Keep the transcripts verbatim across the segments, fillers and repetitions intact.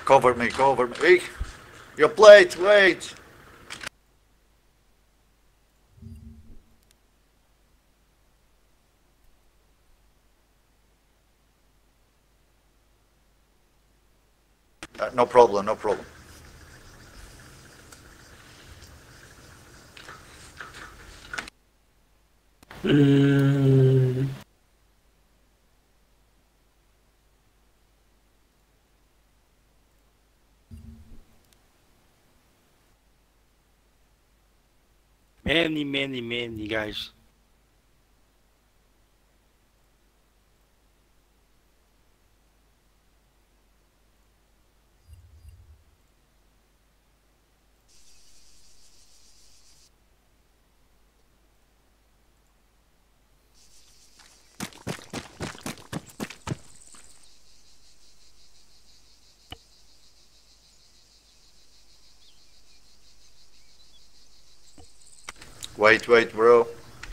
Cover me, cover me. Hey, your plate, wait. Uh, no problem, no problem. Mm. Many, many, many guys. Wait, wait, bro.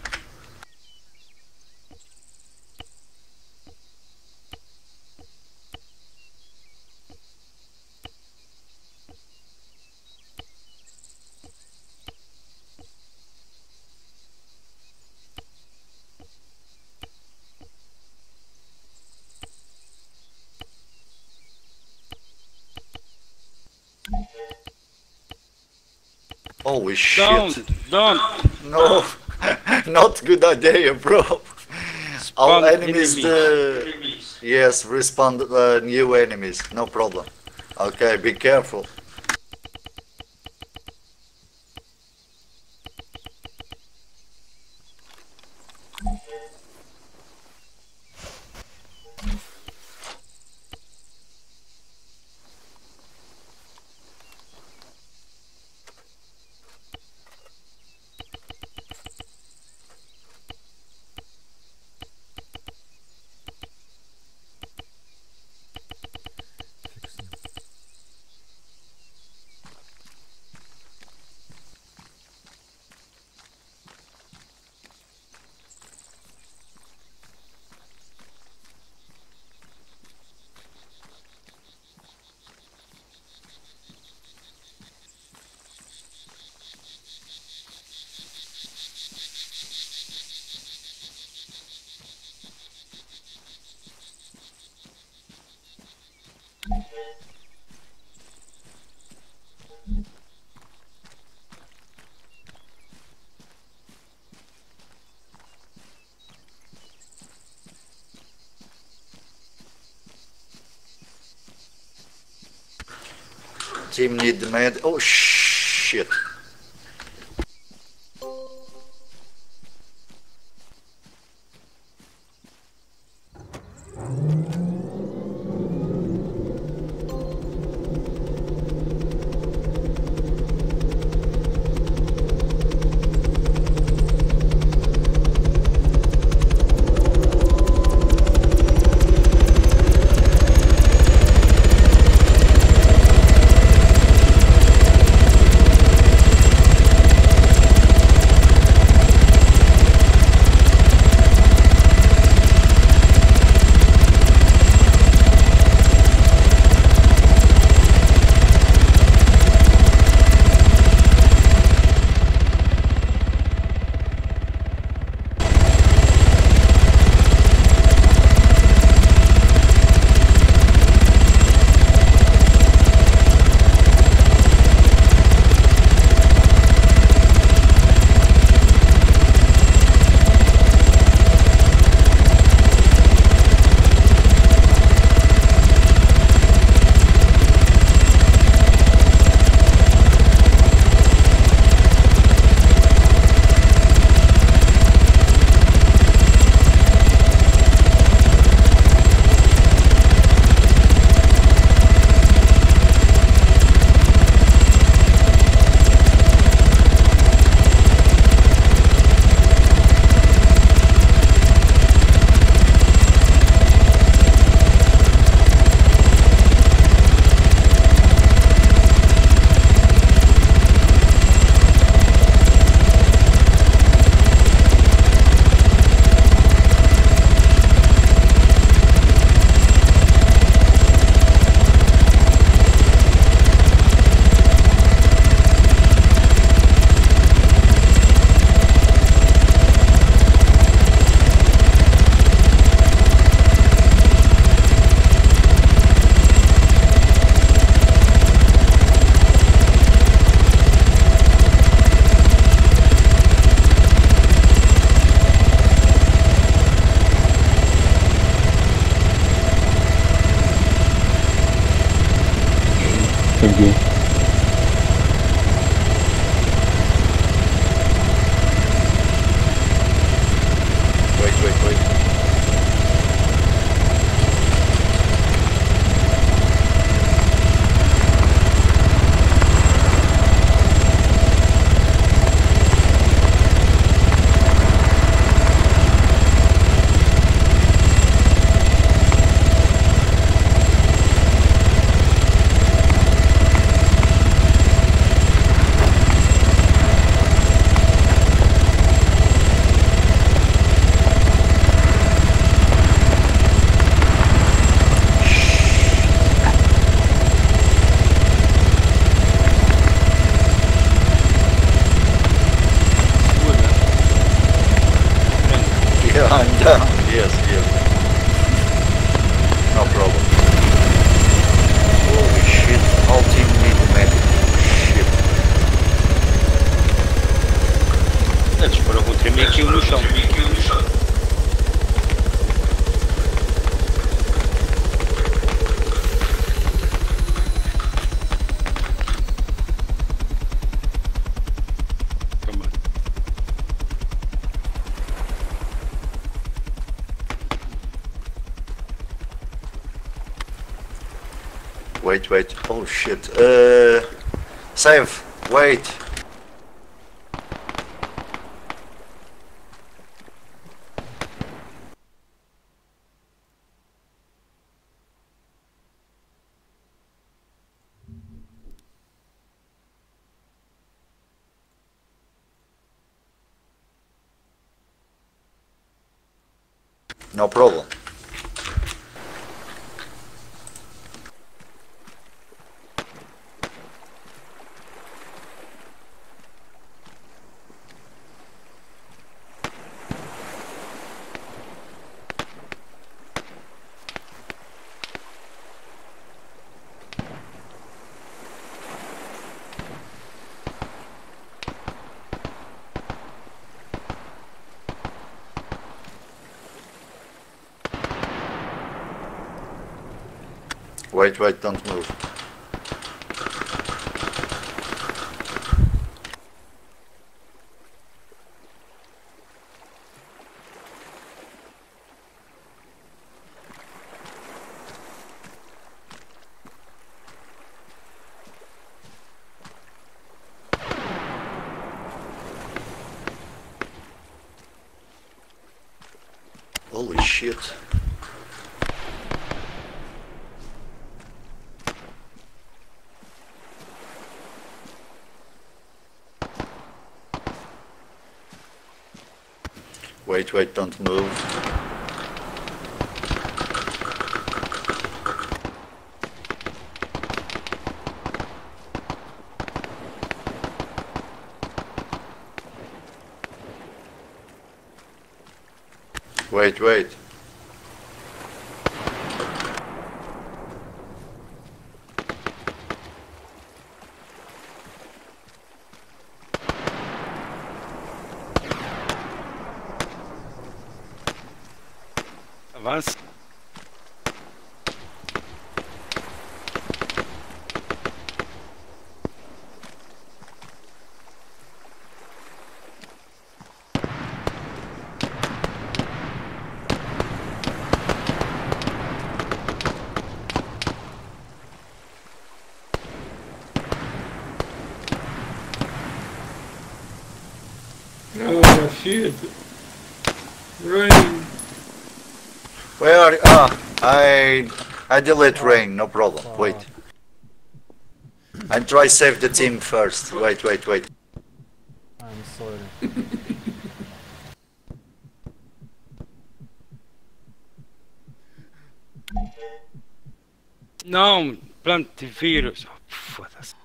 Holy shit. Don't, don't. No, not good idea, bro. All Spawn enemies, the... enemies. Yes, respawn uh, new enemies, no problem. Okay, be careful. Team need the med. Oh shit. Thank you. Wait, wait, wait. Yeah, I'm down. Yes, yes. No problem. Holy shit, all team need medic. Shit. Eles foram contra mim aqui no chão. Come on. Wait, wait. Oh shit. Uh, save. Wait. No problem. Wait, wait, don't move. Holy shit. Wait, wait, don't move. Wait, wait. Avança. Oh shit! Rain! Where are you? Ah, I I delete rain, no problem. Wait. And try save the team first. Wait, wait, wait. I'm sorry. Não, planta de vírus. Oh, foda-se.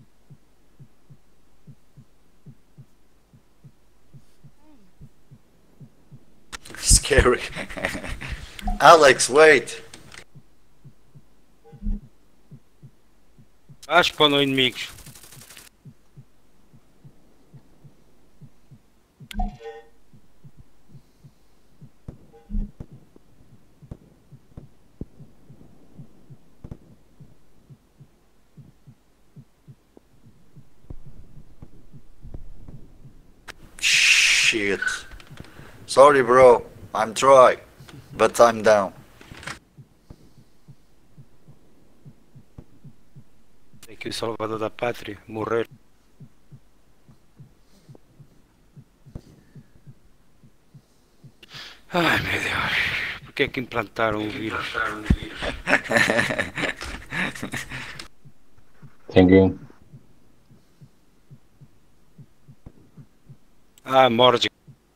Scary. Alex, wait. Acho que para inimigos. shit. Sorry, bro. I'm trying, but I'm down. Tem que o salvador da pátria morrer. Ai meu Deus, por que é que implantaram o vírus? Thank you. Ah, morde.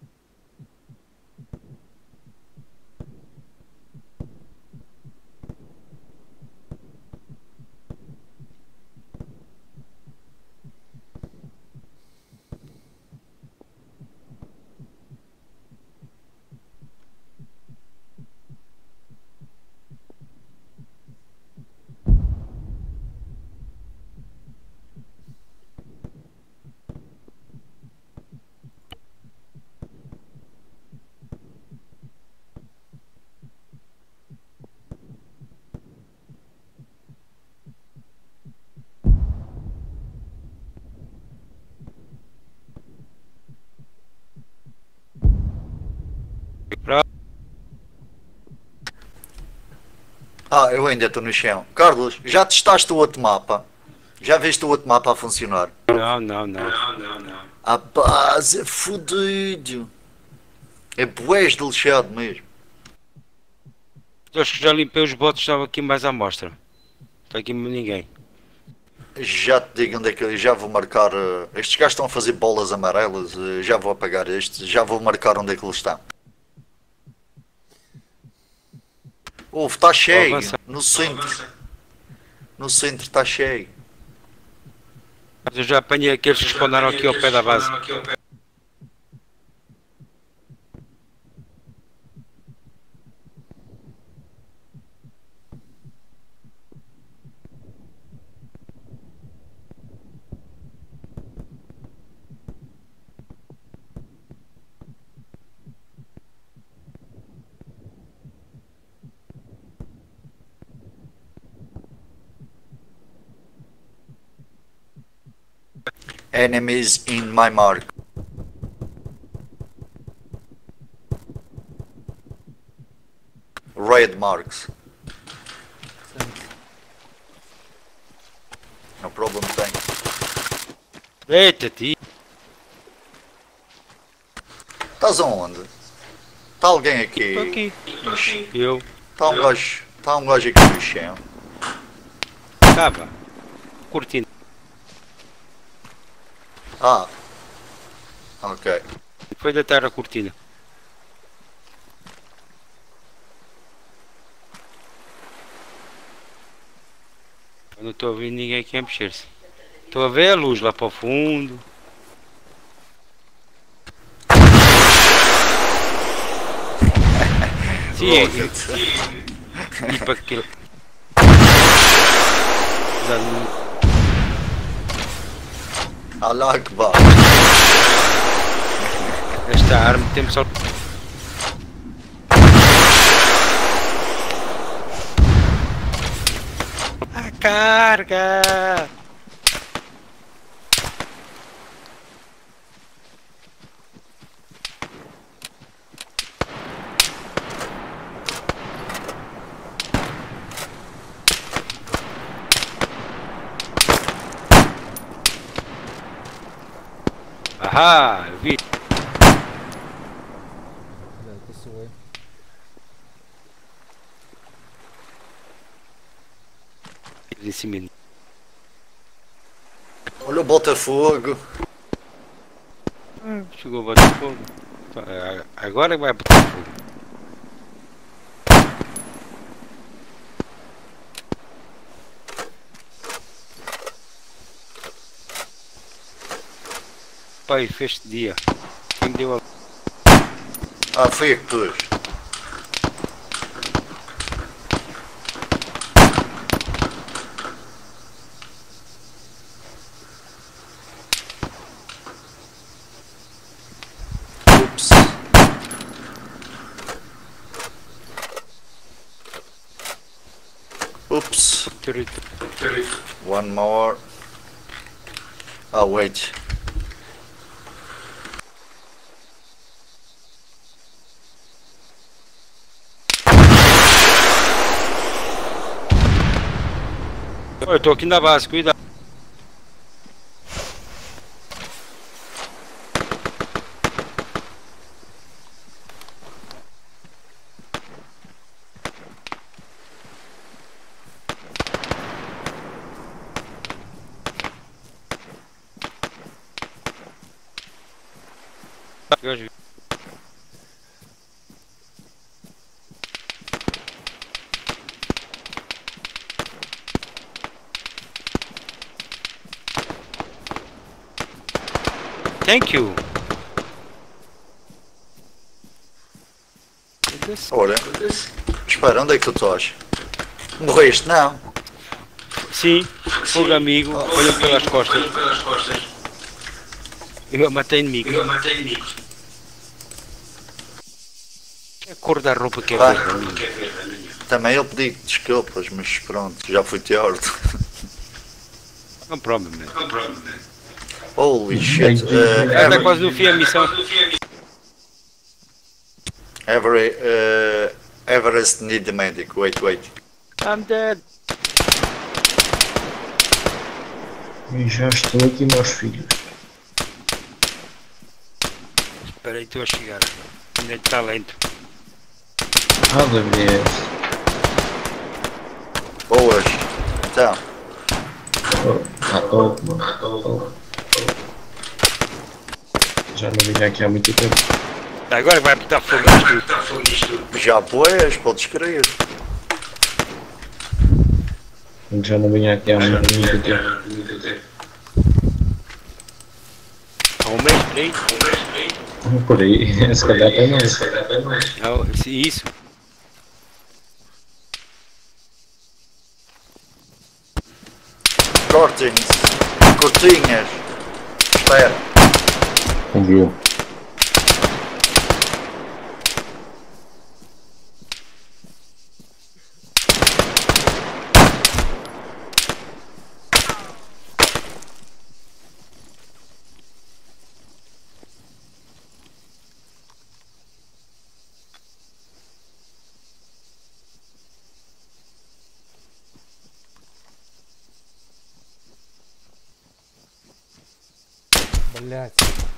Ah, eu ainda estou no chão. Carlos, já testaste o outro mapa? Já viste o outro mapa a funcionar? Não, não, não. Não, não, não. A paz é fodido. É bués de lixado mesmo. Acho que já limpei os botes, estava aqui mais à mostra. Está aqui ninguém. Já te digo onde é que eu já vou marcar. Uh, estes gajos estão a fazer bolas amarelas. Uh, já vou apagar estes. Já vou marcar onde é que eles estão. Ouve, está cheio. No centro. No centro está cheio. Mas eu já apanhei aqueles que spawnaram aqui ao pé da base. Enemies in my mark. Red marks. No problem, thanks. Eita-te! Estás aonde? Está alguém Estou aqui? aqui. Eu. Está um gajo. Está um gajo aqui no chão. Estava. Curtindo. Ah. Ok. Foi da terra a cortina. Eu não estou a ver ninguém aqui a mexer-se. Estou a ver a luz lá para o fundo. Sim, e, e, e para aquilo. Allah Akbar. Esta arma temos só. A carga! Ahá, eu vi. Já passou aí. Em cima. Olha o Botafogo. Ah, chegou o Botafogo. Agora vai Botafogo. Pai, fez dia. Quem deu a... Ah, foi a que tu. Oops. Oops. One more. Oh, wait. Eu estou aqui na base, cuidado. Thank you. Ora, espera, onde é que tu estás? Morreste? Não. Sim, fogo amigo, olha pelas costas. Eu matei inimigo. A cor da roupa que é Vai. verde, amigo. Também ele pediu desculpas, mas pronto, já fui teordo. Não problem, man. Holy shit. Uh, Já está every, quase no fim a missão. every, uh, Everest need the medic. Wait, wait. I'm dead. E já estou aqui, meus filhos. Espera aí, estou a chegar. Ainda está lento. Ah, Deus. Boas. Então, Oh, ah, oh, oh, oh. Já não vinha aqui há muito tempo. Agora vai botar fogo nisto. já pois, podes crer. Já não vinha aqui há muito, muito tempo. Há um mês por aí. Por aí, se calhar até mais. Não, isso. Cortem. Cortinhas. Espera. Viu? Блять.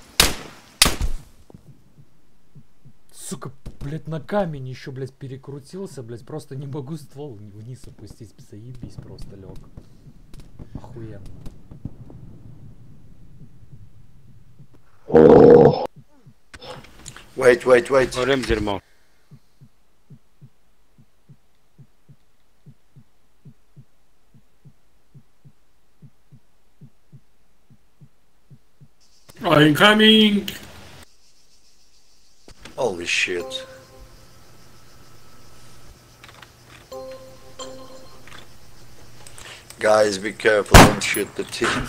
Сука, блять, на камень еще, блять, перекрутился, блять, просто не могу ствол вниз опустить, заебись, просто лег. Охуенно. Wait, wait, wait. Oremos, irmão. I'm coming! Holy shit. Guys, be careful, don't shoot the team.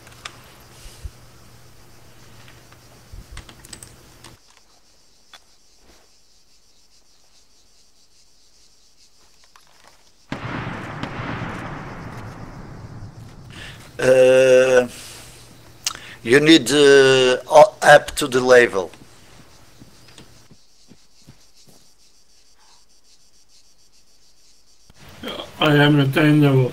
Uh, you need uh, up to the level. I am at ten level.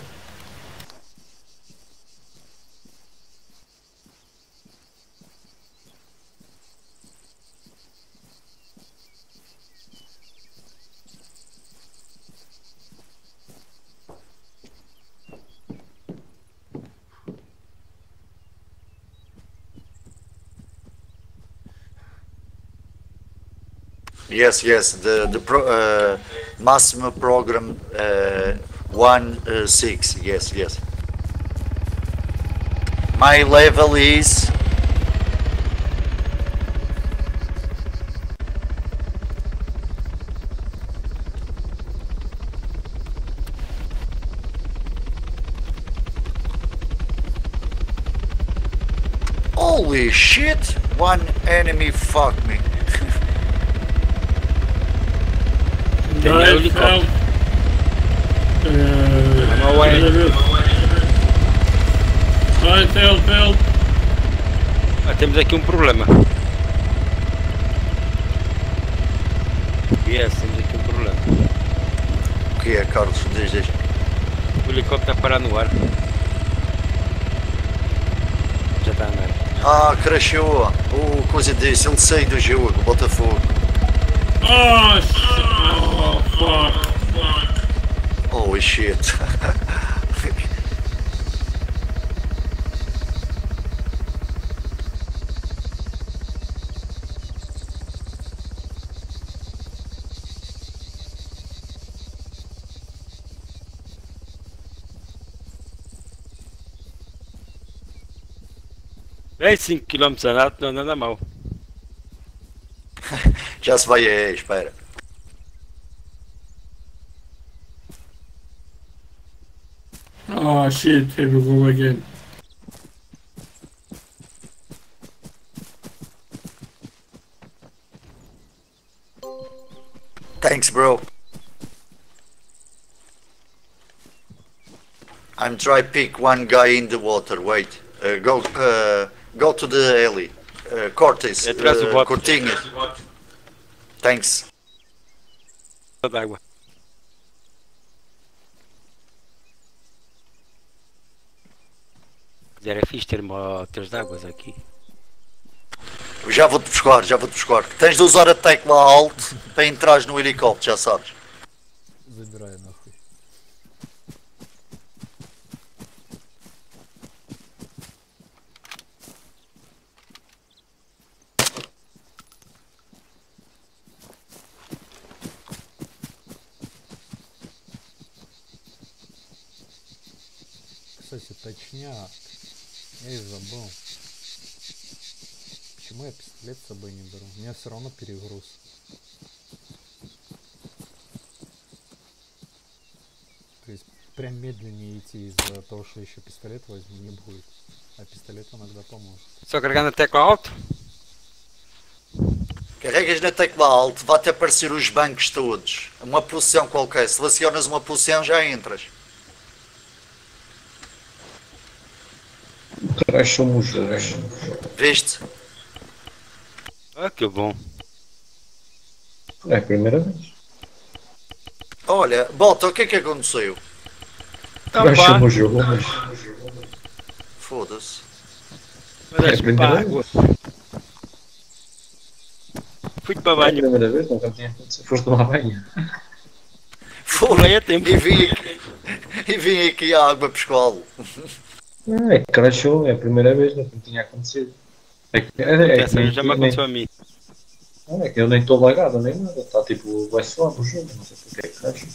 Yes, yes, the the pro, uh, Massimo program uh, one uh, six. Yes, yes. My level is holy shit! One enemy fucked me. Tem I helicóptero. felt, uh, I'm away. I felt, felt. Ah, temos aqui um problema. Yes, temos aqui um problema. O que é, Carlos? Diz, diz. O helicóptero a parar no ar. Já está a andar. Ah, crashou. O coisa desse, ele saiu do jogo, Botafogo. Oh, shit. Oh, fuck. Fuck. Holy shit. Bem, cinco quilómetros andado, não anda mal. Já se vai aí, espera. Oh, shit. Here we go again. Thanks, bro. I'm try pick one guy in the water. Wait. Uh, go uh, go to the alley. Uh, Cortes. Atrás do Uh, bote. Cortinho. Thanks. D'água. Era fixe ter motos de águas aqui. Já vou-te buscar, já vou-te buscar. Tens de usar a tecla Alt para entrares no helicóptero, já sabes. Забираю нахуй. Кстати, точняк. Я и забыл. Почему я пистолет с собой не беру? У меня все равно перегруз. То есть прям медленнее идти из-за того, что еще пистолет возьму, не будет. А пистолет иногда поможет. Só carregar na tecla alto? Carregas na tecla Alt, vai-te aparecer os bancos todos. Uma posição qualquer. Selecionas uma posição, já entras. Crashou-me o jogo. Viste? Ah, que bom. É a primeira vez. Olha, Bota, o que é que aconteceu? Então pá, Crashou-me o jogo, mas. Foda-se. mas É a acho que para a primeira água. Fui para É a banho. primeira vez, nunca tinha acontecido. Foste tomar banho. Pulei a tempo. E vim aqui, e vim aqui a água pescoal. Não, é que crashou, é a primeira vez, nunca tinha acontecido. É que, é, é que Essa nem, já me nem, aconteceu a mim. não, é que eu nem estou lagado nem nada. Está tipo, vai só no jogo, não sei porque é que crashou.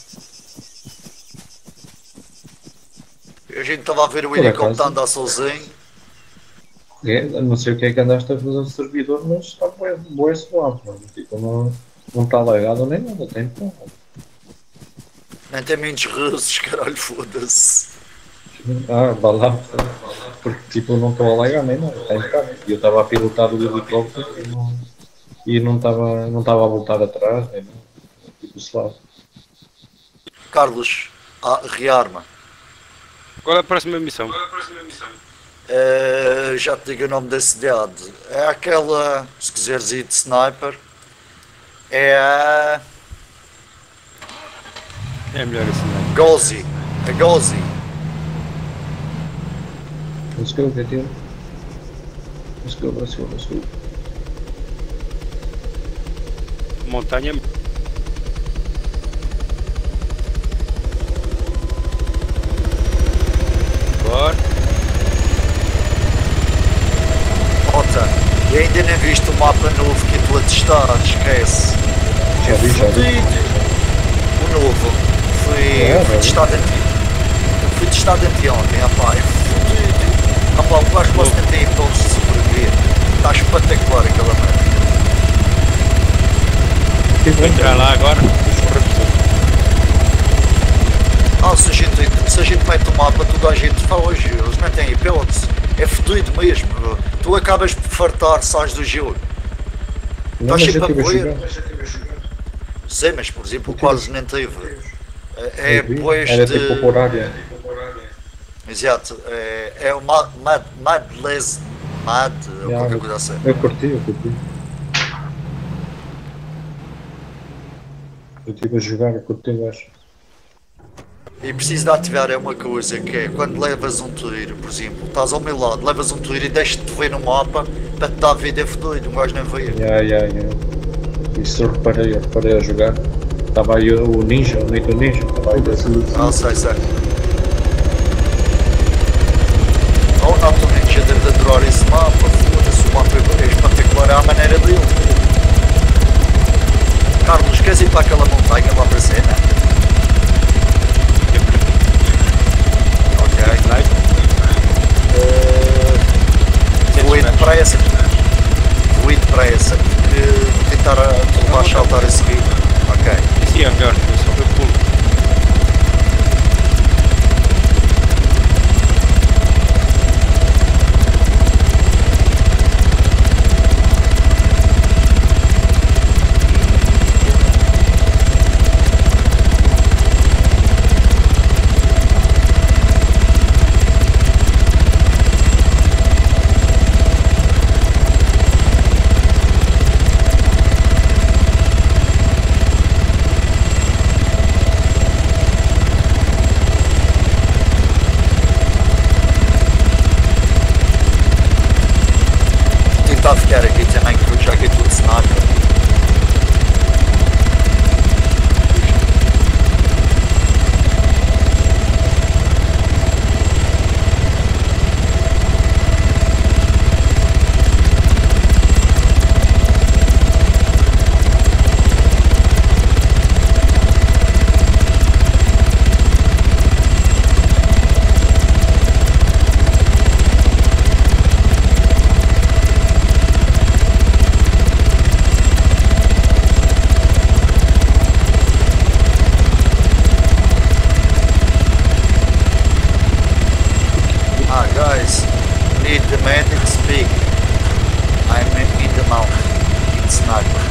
A gente estava a ver o Por helicóptero acaso. andar sozinho. É, não sei o que é que andaste a fazer no servidor, mas está boa suave, mano. Tipo, não, não está lagado nem nada, tem pão. Nem tem muitos russos, caralho, foda-se. Ah, vá lá, porque tipo, não estou a lagar nem nada, está impecável. E eu estava a pilotar o helicóptero e não e não estava não estava a voltar atrás, nem nada. Tipo, suave. Carlos, ah, rearma. Qual é a próxima missão? Eh, já te digo o nome da cidade. É aquela, se quiseres ir de sniper, é a É melhor assim, não. Gozi. A Gozi. Let's go, get in. Let's go, let's go, let's go. Montanha. Bora. Ota, e ainda não viste o mapa novo que tu a testar, esquece. Já vi, já vi. O novo. Fui, É, fui é. testado anteontem. Fui testado anteontem, rapaz. É fodido. Rapaz, o gajo quase tem pontos de sobreviver. Está espetacular aquela merda. Vou entrar lá agora. Ah, se a gente, se a gente mete o mapa, toda a gente fala hoje, eles não têm hipótese. É fodido mesmo. Tu acabas por fartar, sais do jogo. Não, Estás mas sempre eu a tive a correr. jogar. Sei, mas por exemplo, Eu tive- quase nem teve. É, é Eu vi. depois Era de. tipo por área. Exato, é, é o Mad, Mad, Madless, Mad, ou Já, qualquer eu- coisa assim. Eu curti, eu curti. Eu estive a jogar, eu curti, eu acho. E preciso de ativar é uma coisa que é quando levas um tiro, por exemplo, estás ao meu lado, levas um tiro e deixas-te ver no mapa para te dar vida fluido, um gajo não vê. Ya, ya, ya. Isso eu reparei, eu reparei a jogar. Estava aí o ninja, o Nito Ninja, estava aí desse. Não sei, sei. Ou não, tu ninja deve adorar esse mapa, foda-se, o mapa é espetacular, é a maneira dele. Carlos, queres ir para aquela montanha lá para a cena? Ok. Uh, vou ir para essa. Vou ir para essa, porque vou tentar te levar a saltar a seguir. Ok. Sim, é melhor, eu só eu pulo. Tentar ficar aqui também, que eu já aqui tudo sniper. Ah, guys, need the medic speak. I'm in, in the mountain. It's sniper.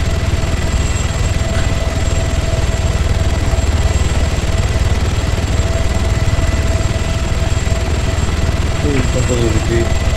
Ui, estão todos aqui.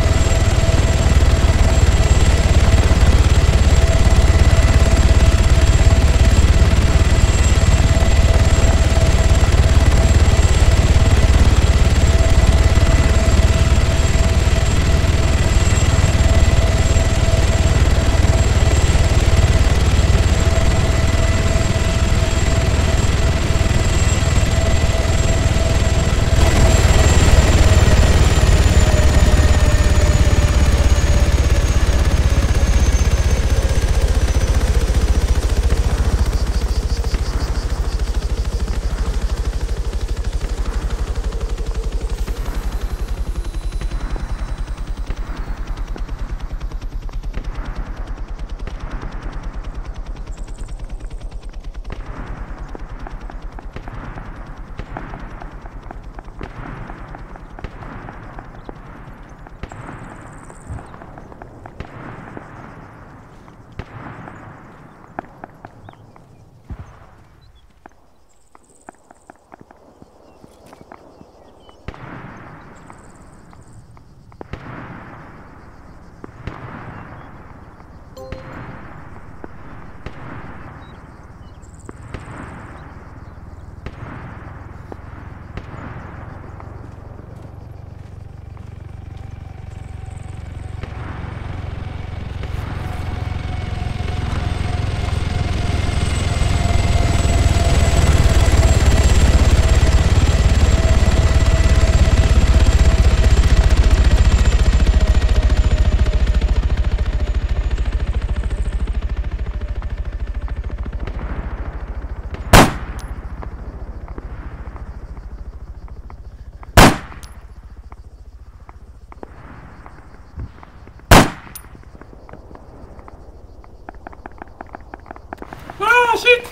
Ah, shit!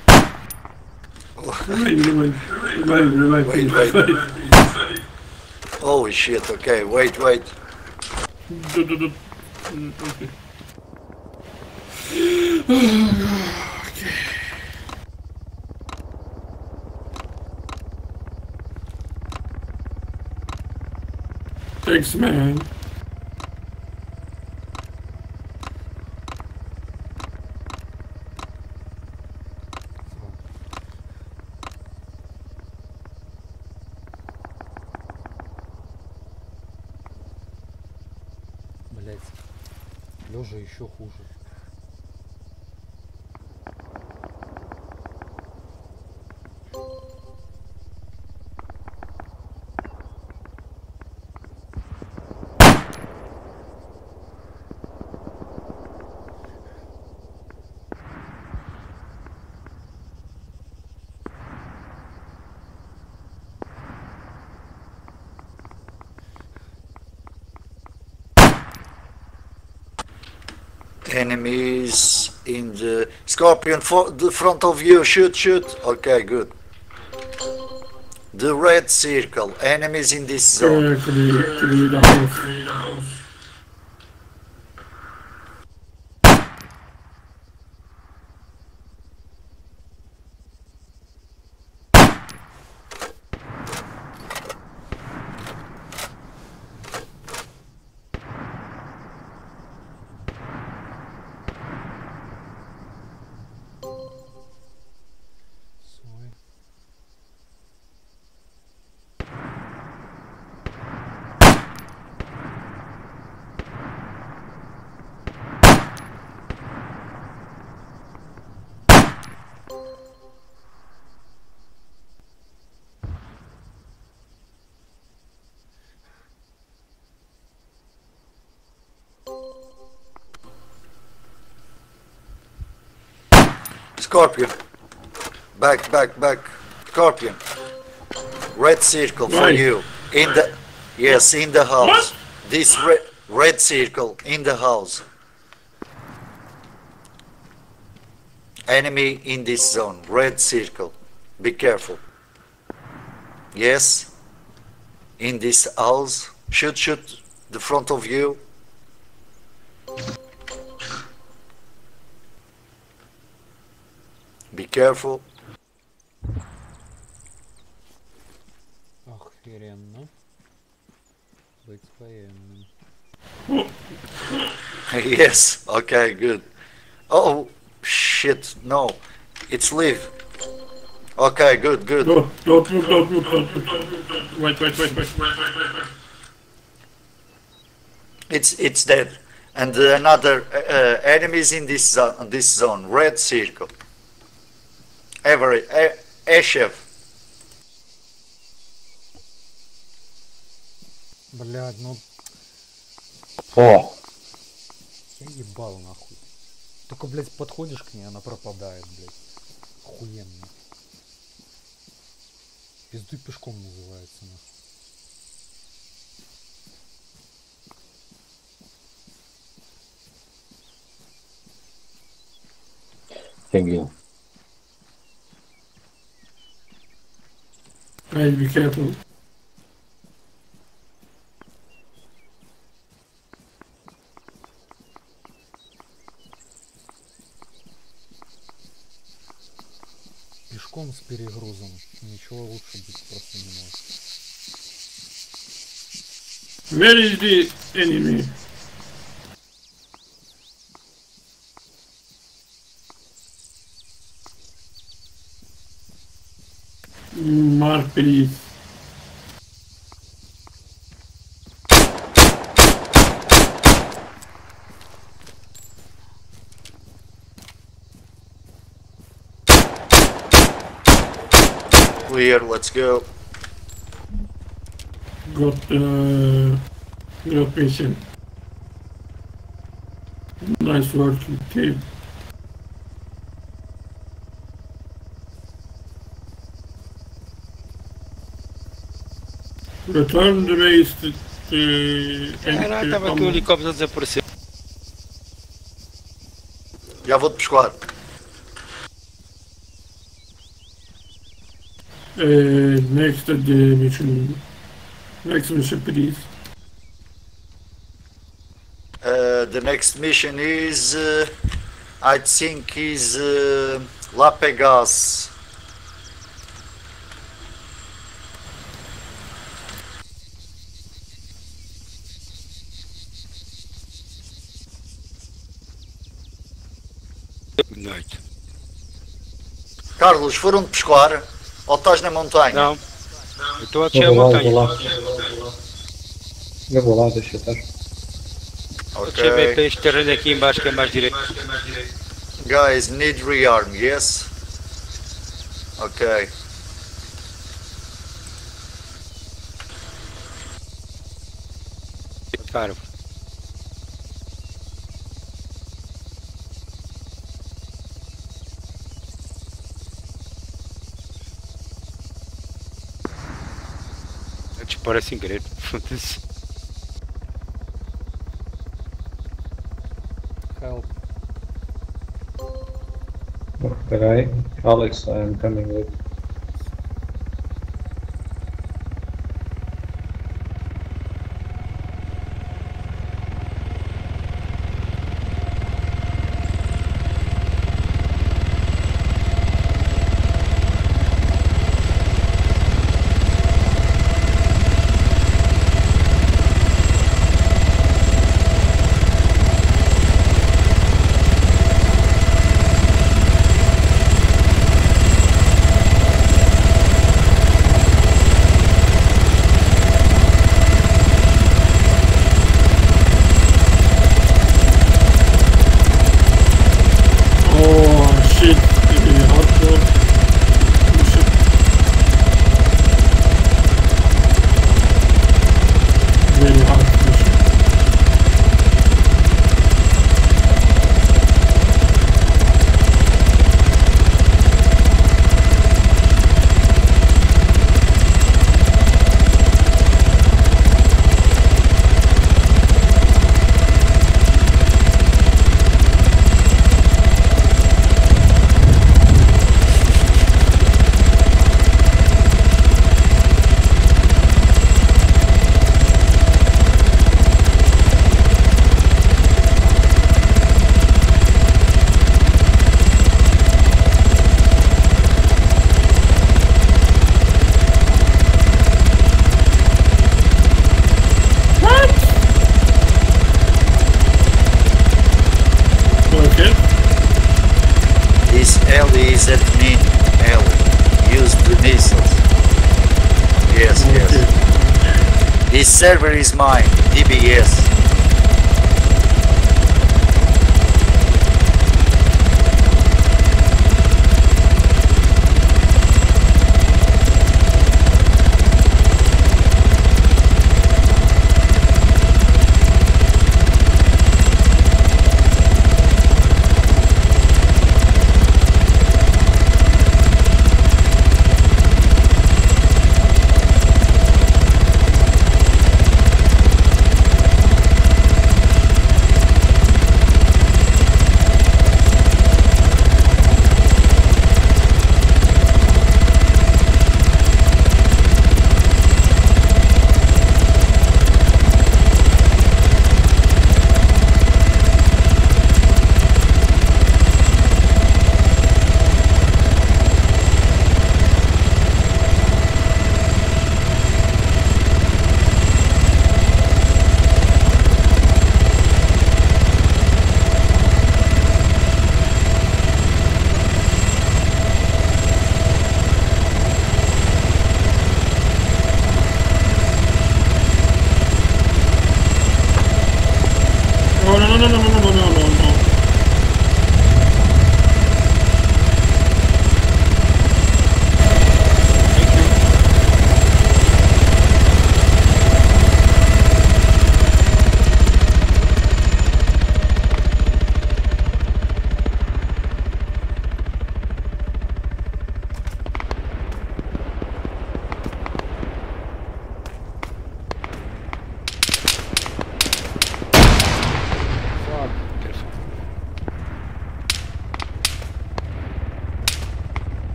Revive, revive, revive, revive, Wait, revive. wait. Holy shit, okay, wait, wait. Du- du- du- Mm, okay. Thanks, man. блядь. Лежа еще хуже. Enemies in the Scorpion for the front of you. Shoot, shoot. Okay, good. The red circle. Enemies in this zone. Uh, clear, clear the house. Свой. Scorpion. Back, back, back. Scorpion. Red circle for Right. you. In the yes, in the house. This red red circle in the house. Enemy in this zone. Red circle. Be careful. Yes. In this house. Shoot, shoot. The front of you. Be careful. Охеренно. Быть военным. Yes. Okay, good. Oh, shit. No. It's live. Okay, good, good. Don't, don't move, don't move, don't move, don't move. Wait, wait, wait, wait, wait, wait, wait, wait. It's it's dead. And uh, another uh, enemies in this zone, this zone. Red circle. Every uh, Eshev. Блядь, ну О, я ебал нахуй. Только, блядь, подходишь к ней, она пропадает, блядь. Охуенно. Пиздуй пешком называется, нахуй. thank you. Guys, be careful. Пешком с перегрузом. Ничего лучше быть просто не может. Where is the enemy? Mark, please. Clear. Let's go. Got uh, got patient. Nice work, team. Return the base to, to, Caralho, tava aqui o helicóptero a desaparecer. Já vou-te buscar. uh, next at the mission. Next mission, please. Uh, the next mission is, uh, I think, is uh, La Pegas. Good night. Carlos, foram-te pescar? Ou estás na montanha? Não. Eu estou a descer Eu a vou lá, eu vou montanha. lá. Eu vou lá, deixa eu estar. Deixa eu ver para Ok. este terreno aqui embaixo que é mais direito. Guys, need rearm, yes? Ok. Claro. Eu disparei sem querer. Foda-se. Help. Espera aí. Alex, I'm coming with. Oh shit, really hardcore. Shit. Very hard mission. Okay. This alley is at main alley. Use the missiles. Yes, yes. Okay. This server is mine. D B S.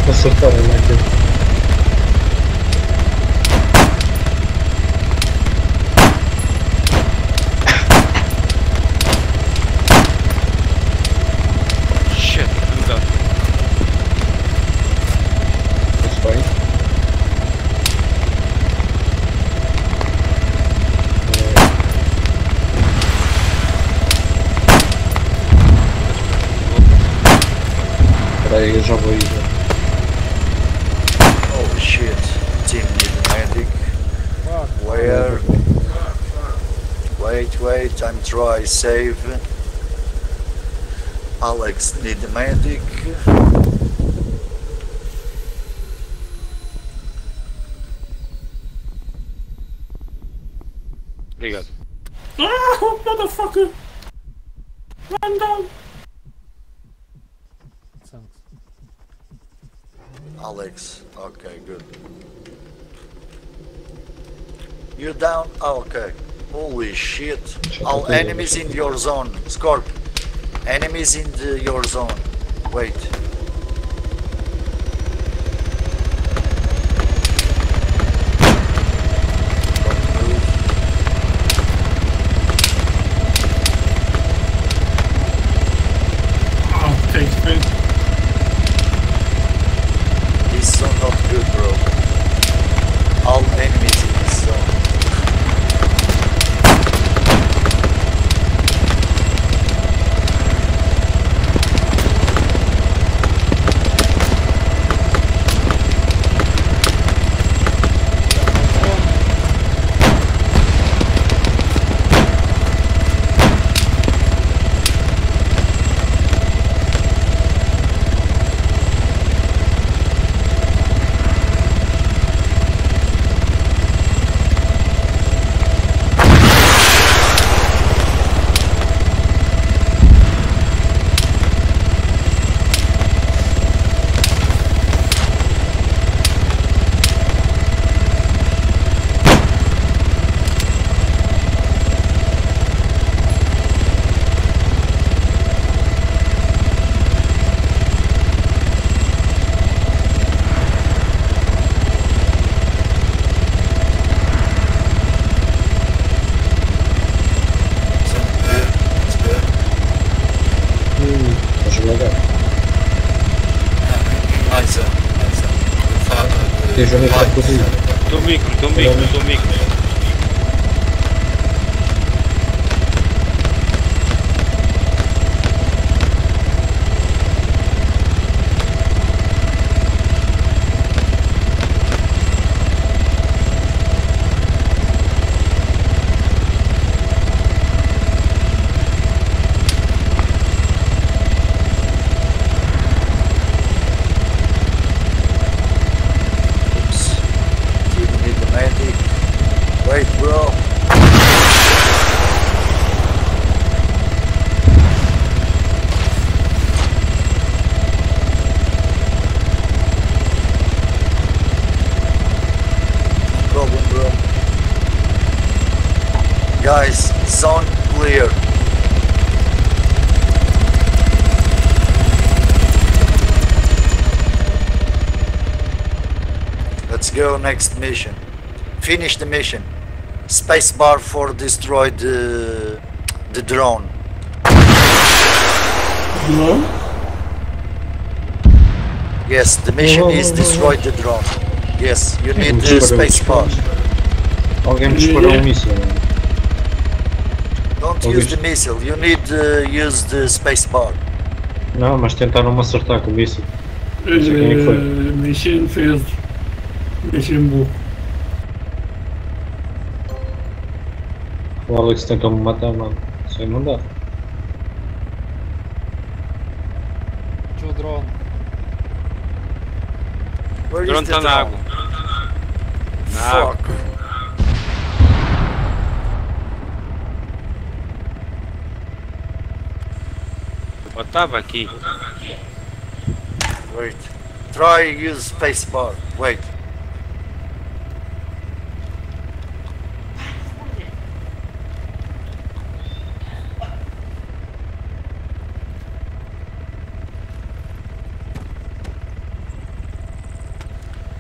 Acertaram lá aqui. Shit, não dá. Está bem? Espera aí, eu já vou ir. Oh shit. Team need a medic. Fuck. Where? Wait, wait, I'm try save. Alex need a medic. Obrigado. Ah, motherfucker! Run down! Thanks. Alex, okay, good. You down? Oh, okay. Holy shit. All enemies in your zone. Scorp. Enemies in the, your zone. Wait. Don't move. Oh, takes face. This zone not good, bro. All enemies in this zone. Nice, nice. Tens o micro cozido. Tô micro, tô micro, tô micro. Oops. Didn't need the medic. Wait, bro. No problem, bro. Guys, zone clear. Let's go next mission. Finish the mission. Spacebar for destroy the the drone. Drone? Yes, the mission is destroy the drone. Yes, you need the spacebar. Alguém me disparou um míssil. Don't Okay. use the missile. You need to use the spacebar. Não, mas tentaram me acertar com o míssil. Não sei quem é que foi. Uh, mission failed. Mission book. O Alex tentou me matar, mano. Isso aí não dá. Чё, дрон? Where Drone is the tá na drone? água. Na água. Fuck. Eu tava aqui. Wait. Try use spacebar. Wait.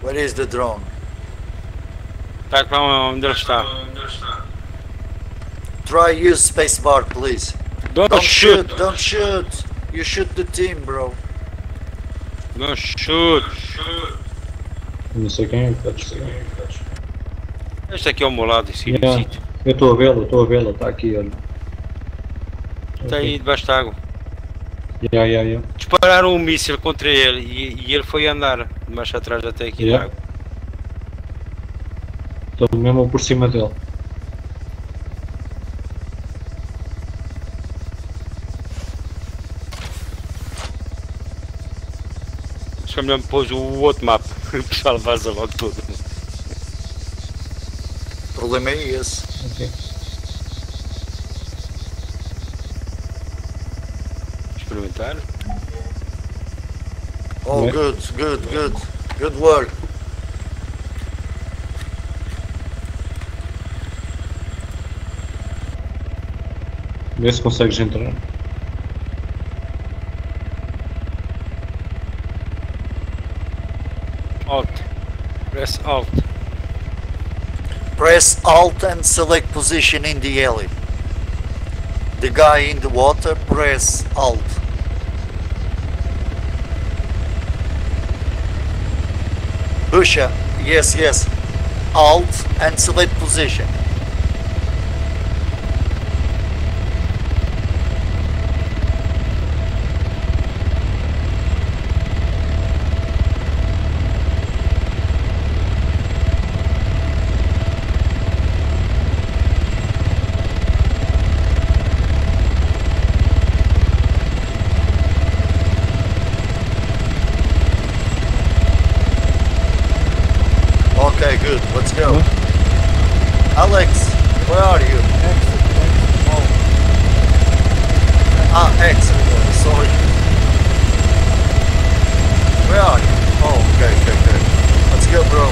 Where is the drone? Tá para onde ele está. Try use spacebar, please. Don't, Don't shoot. shoot, don't shoot. You shoot the team, bro. Don't shoot. Não sei quem é que está a disparar. Este aqui é o meu lado, esse Yeah. sítio. Eu estou a vê-lo, estou a vê-lo, está aqui, olha. Está aí debaixo da água. Yeah, yeah, yeah. Dispararam um míssil contra ele e, e ele foi andar mais atrás até aqui Yeah. da água. Estou mesmo por cima dele. Acho que é melhor me pôs o outro mapa. O pessoal vaza logo tudo. O problema é esse. Ok. Experimentar. Oh, Yeah. good, good, good. Good work. Vê se consegues entrar. Alt. Press Alt. Press Alt and select position in the alley. The guy in the water, press Alt. Busha, yes, yes. Alt and select position. Okay, good. Let's go. Alex, where are you? Ah, X. Sorry. Where are you? Oh, okay, okay, okay. Let's go, bro.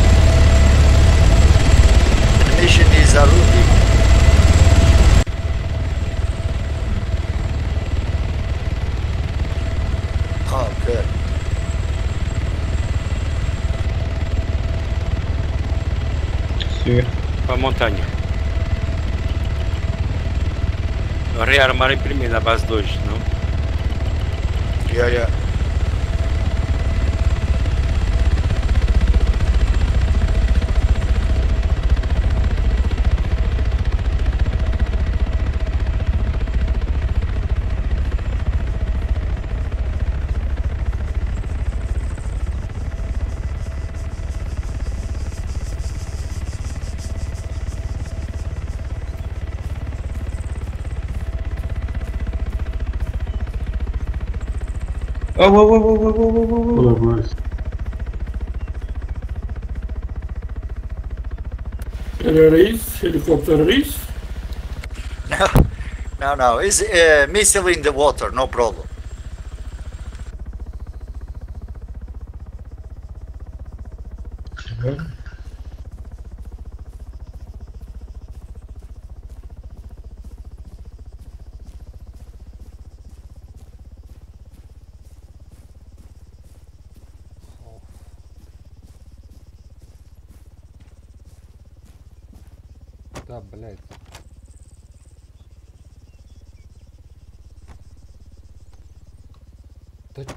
The mission is Arundi. Oh, okay. Sim. Para a montanha. Rearmar em primeiro na base dois, não? Yeah, yeah. Oh, oh, oh, oh, oh, oh, oh, oh. Olha mais. Era isso? Helicóptero era isso? No, no, no. It's uh, missile in the water, no problem. Да, блядь. Да...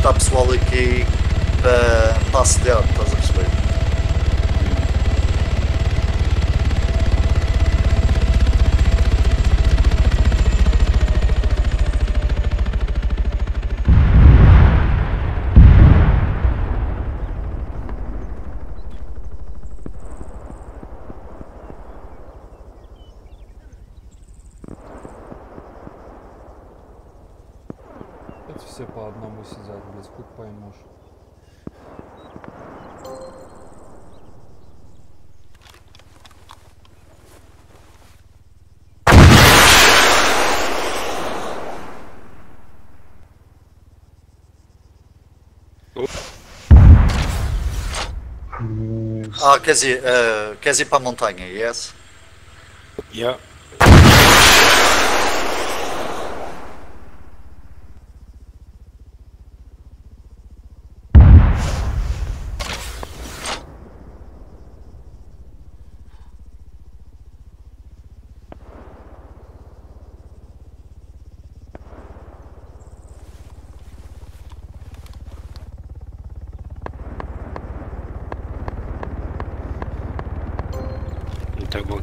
está pessoal aqui para, para aceder, estás a perceber? Это все по одному сидят, блядь, хуй поймешь. Ah, queres ir, uh, queres ir para a montanha, yes? Yeah. Tá bom.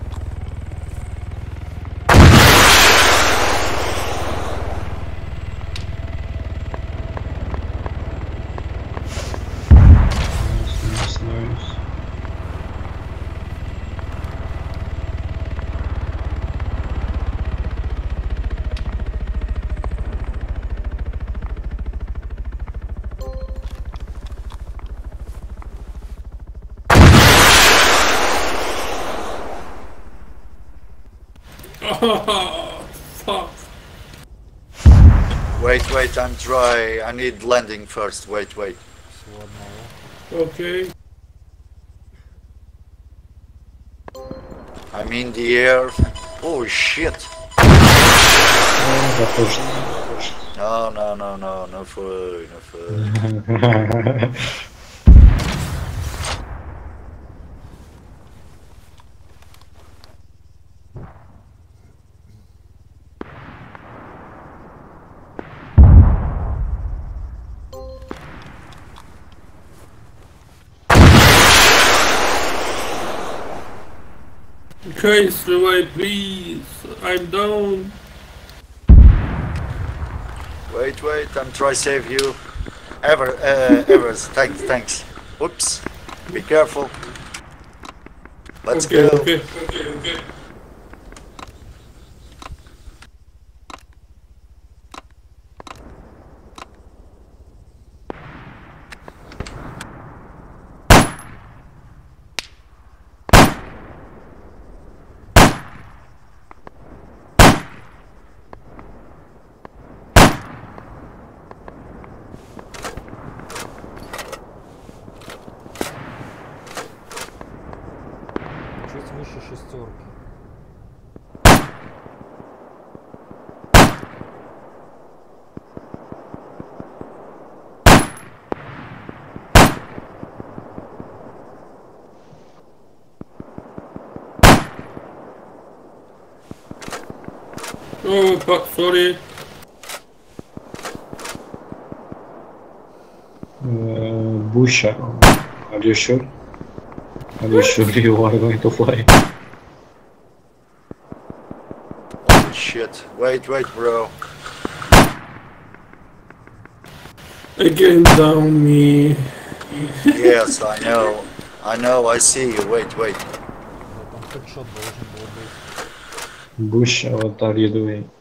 Nice, nice. Oh, fuck. Wait, wait, I'm dry. I need landing first. Wait, wait. Всего одного. Okay. I'm in the air. Oh shit. Já foste. No, no, no, no, no foi, no foi. Guys, revive, please. I'm down. Wait, wait, I'm trying to save you. Ever, uh, Evers, thanks, thanks. Oops, be careful. Let's Okay, go. okay, okay, okay. Чуть выше шестерки. Oh, fuck, sorry. Uh, Busha. Are you sure? Are you sure you are going to fly? Holy shit. Wait, wait, bro. Again, down me. Yes, I know. I know, I see you. Wait, wait. Да, там хедшот должен был быть. Busha, what are you doing?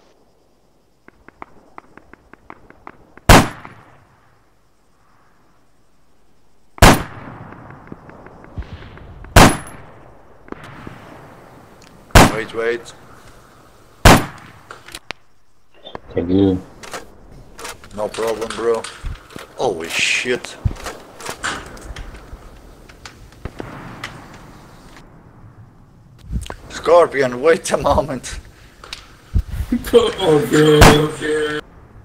Wait, wait. Can you? No problem, bro. Holy shit. Scorpion, wait a moment. Okay, okay.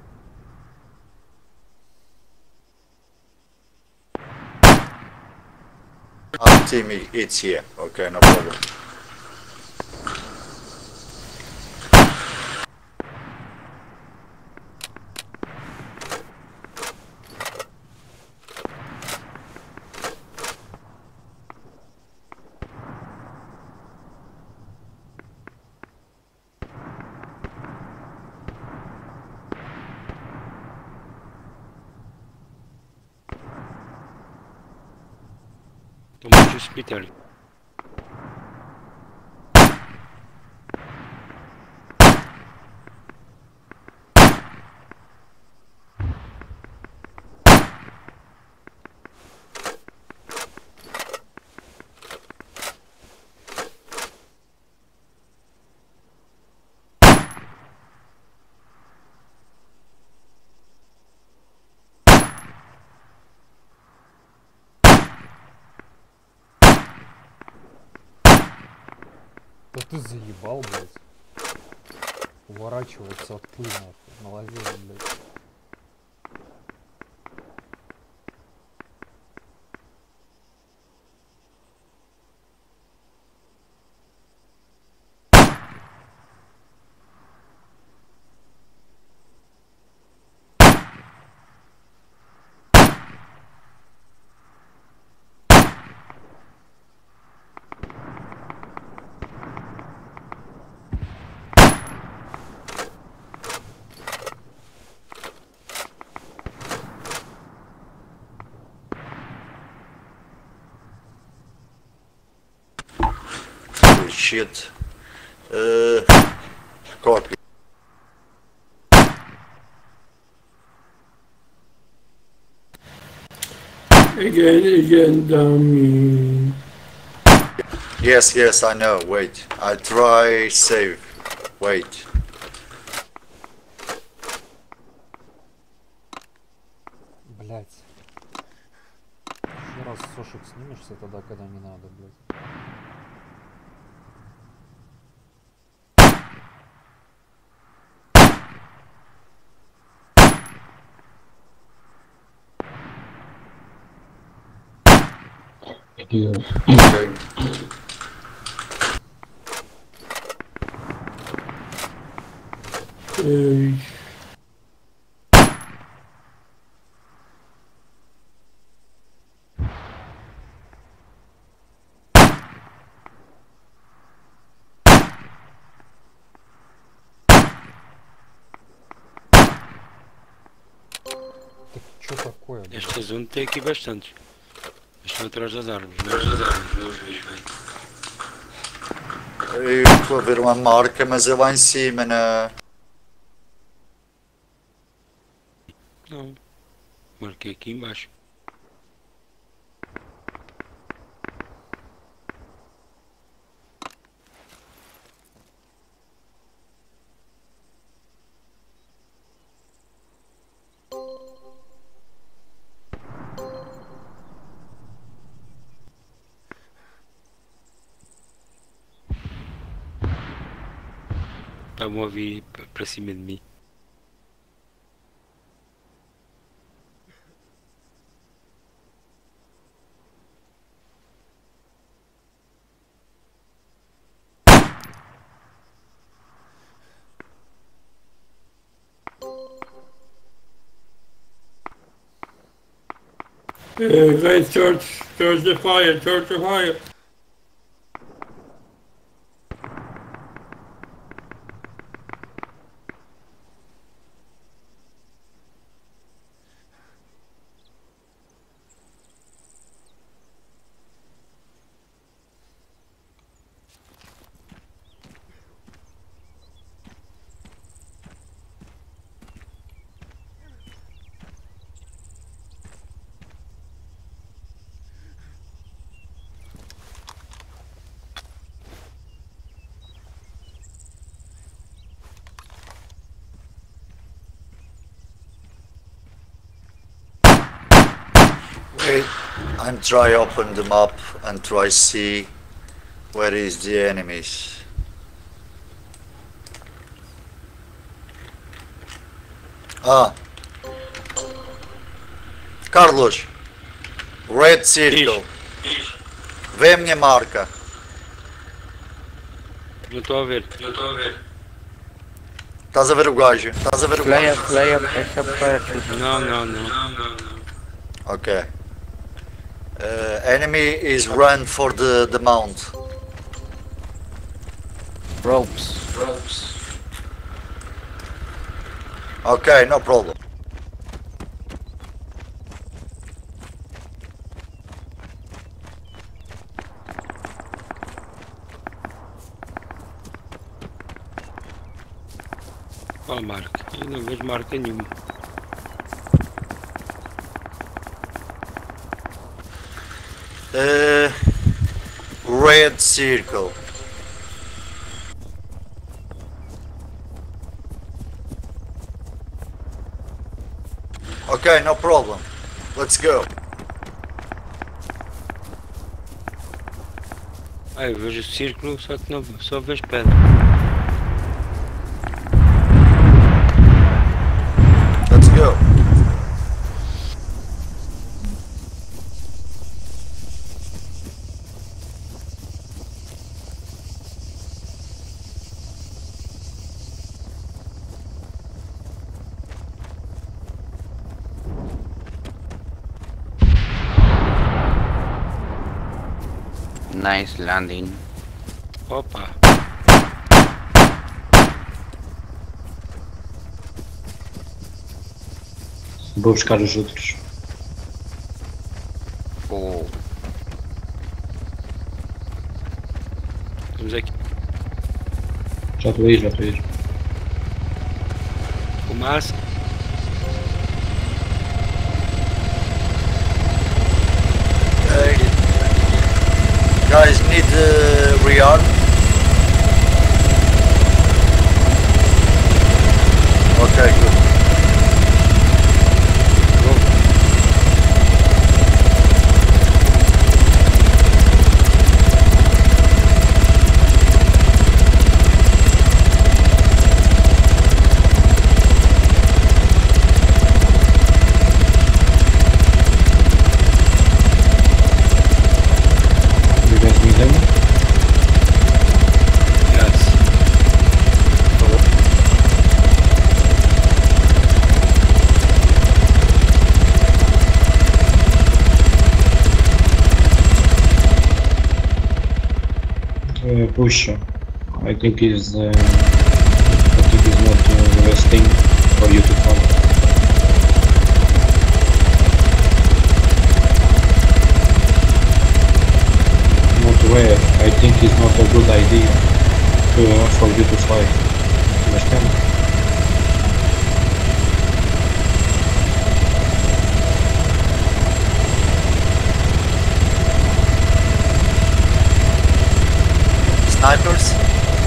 Our team i- it's here. Okay, no problem. cemitério. Да ты заебал, блядь. Уворачиваться от пыли, нахуй. Молодец, блядь. Shit. Uh, copy. Again, again, dummy. Yes, yes, I know. Wait. I try save. Wait. Блядь. Еще раз сошек снимешься тогда, когда не надо, блядь. Идиот. Эй. Так что такое, блядь? Esta zona tem aqui bastantes. Estão atrás das árvores, atrás das árvores, não os vejo bem. Eu estou a ver uma marca, mas é lá em cima na. Não. Marquei aqui embaixo. Estavam a vir para cima de mim. Uh, guys, charge, charge the fire, charge the fire. Wait. I'm try open the map and try see where is the enemies. Ah. Carlos. Red circle. Vê a minha marca. Não estou a ver, não estou a ver. Estás a ver o gajo? Estás a ver o Player, gajo? player, essa parte. Não, não, não. não, não, não. Okay. Uh, enemy is run for the, the mount. Ropes. Ropes. Okay, no problem. Qual marca? Eu não vejo marca nenhuma. Uh, red circle. Okay, no problem. Let's go. Ah, eu vejo o círculo, só que não só vejo pedra. Let's go. Nice landing. Opa! Vou buscar os outros. Oh, Estamos aqui. Já estou aí, já estou aí. Fumaça. Okay. Guys, need uh, rearm. Okay, good. You guys need them? Yes. Uh, push. I think is uh, I think is not uh, the best thing for you to follow. Not where. I think it's not a good idea to, for you to fly. Understand? Snipers.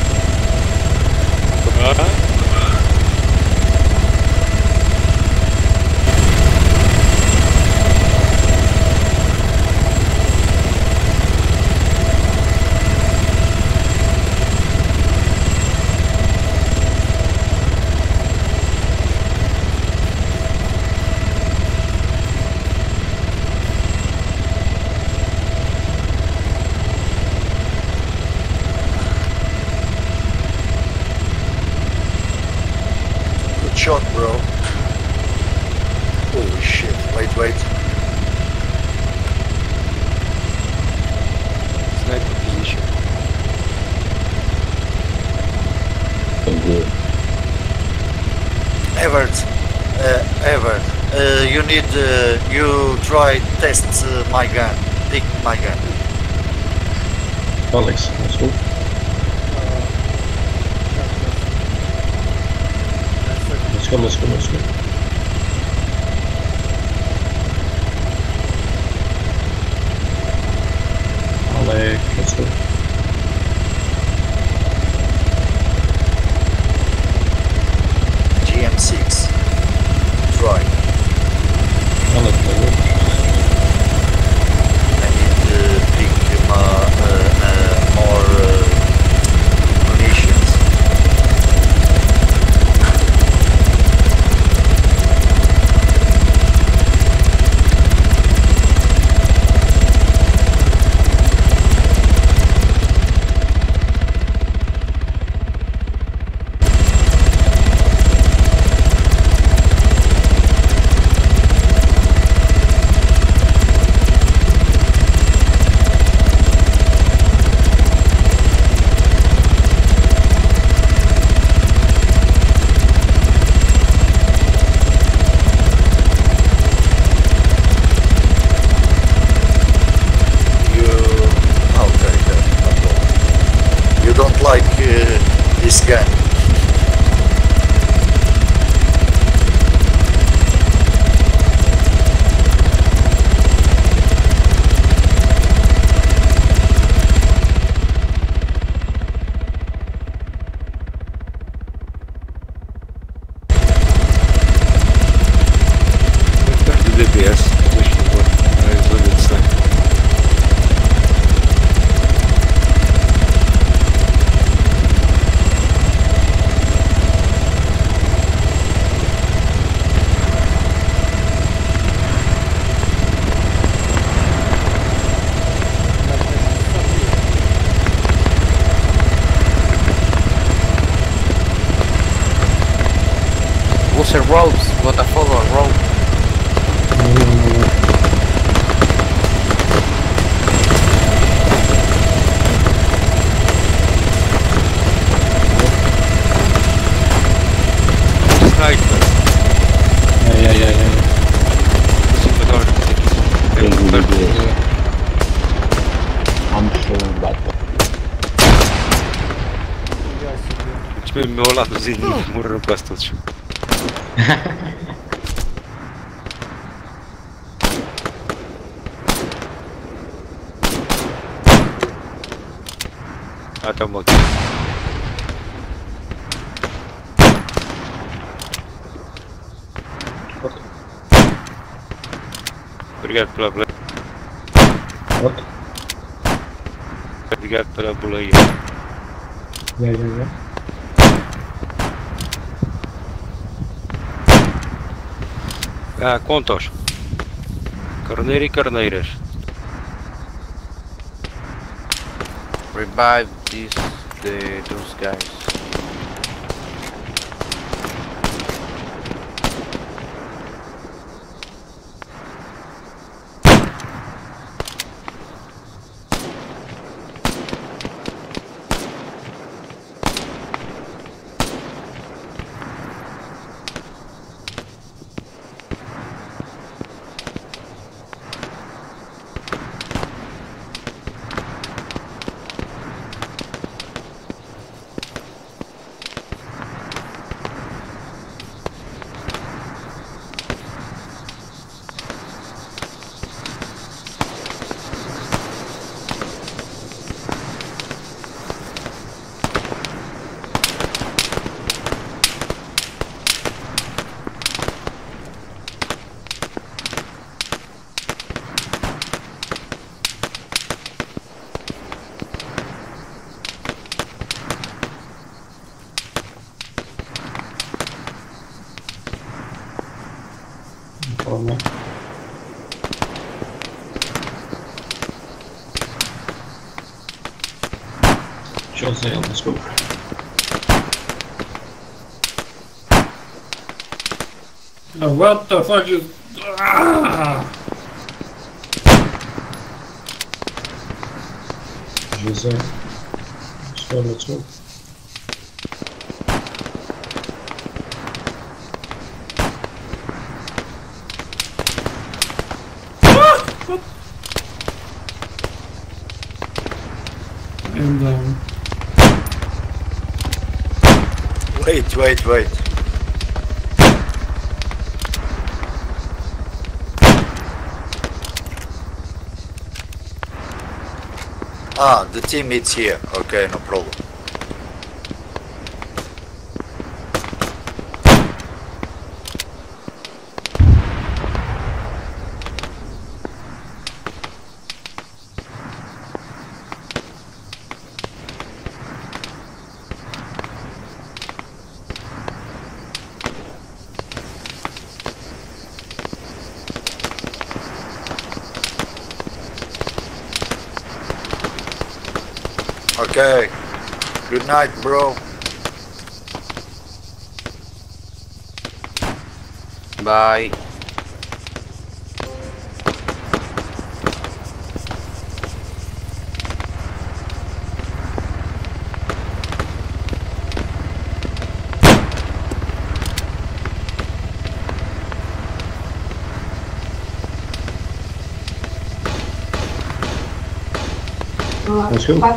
Good shot, bro. Holy shit. Wait, wait. Sniper position. Evert. Uh, Evert. Uh, you need. Uh, you try test uh, my gun. Pick my gun. Alex, let's go. Let's go, let's go, let's go. Alex, let's go. G M six. Try. Alex, let's go. I need to pick my, uh, uh, more uh, munitions. D B S, por favor, a resolução. Use ropes, Botafogo, rope. Sniper. Ai, ai, ai, ai. Cima da hora, aqui. É um perto. Vamos um bate. Tipo, meu ladozinho morreram quase todos. Ah, tá bom aqui. Obrigado pela boleia. Outro. Obrigado pela boleia. Ai, ai, ai. Ah, contos. Carneiro e carneiras. Revive these, the, those guys. Forma. José, let's go. Oh, what the fuck is... Ah! José. Let's go, let's go. And um, Wait, wait, wait. Ah, the team is here. Okay, no problem. Okay. Good night, bro. Bye. Let's go.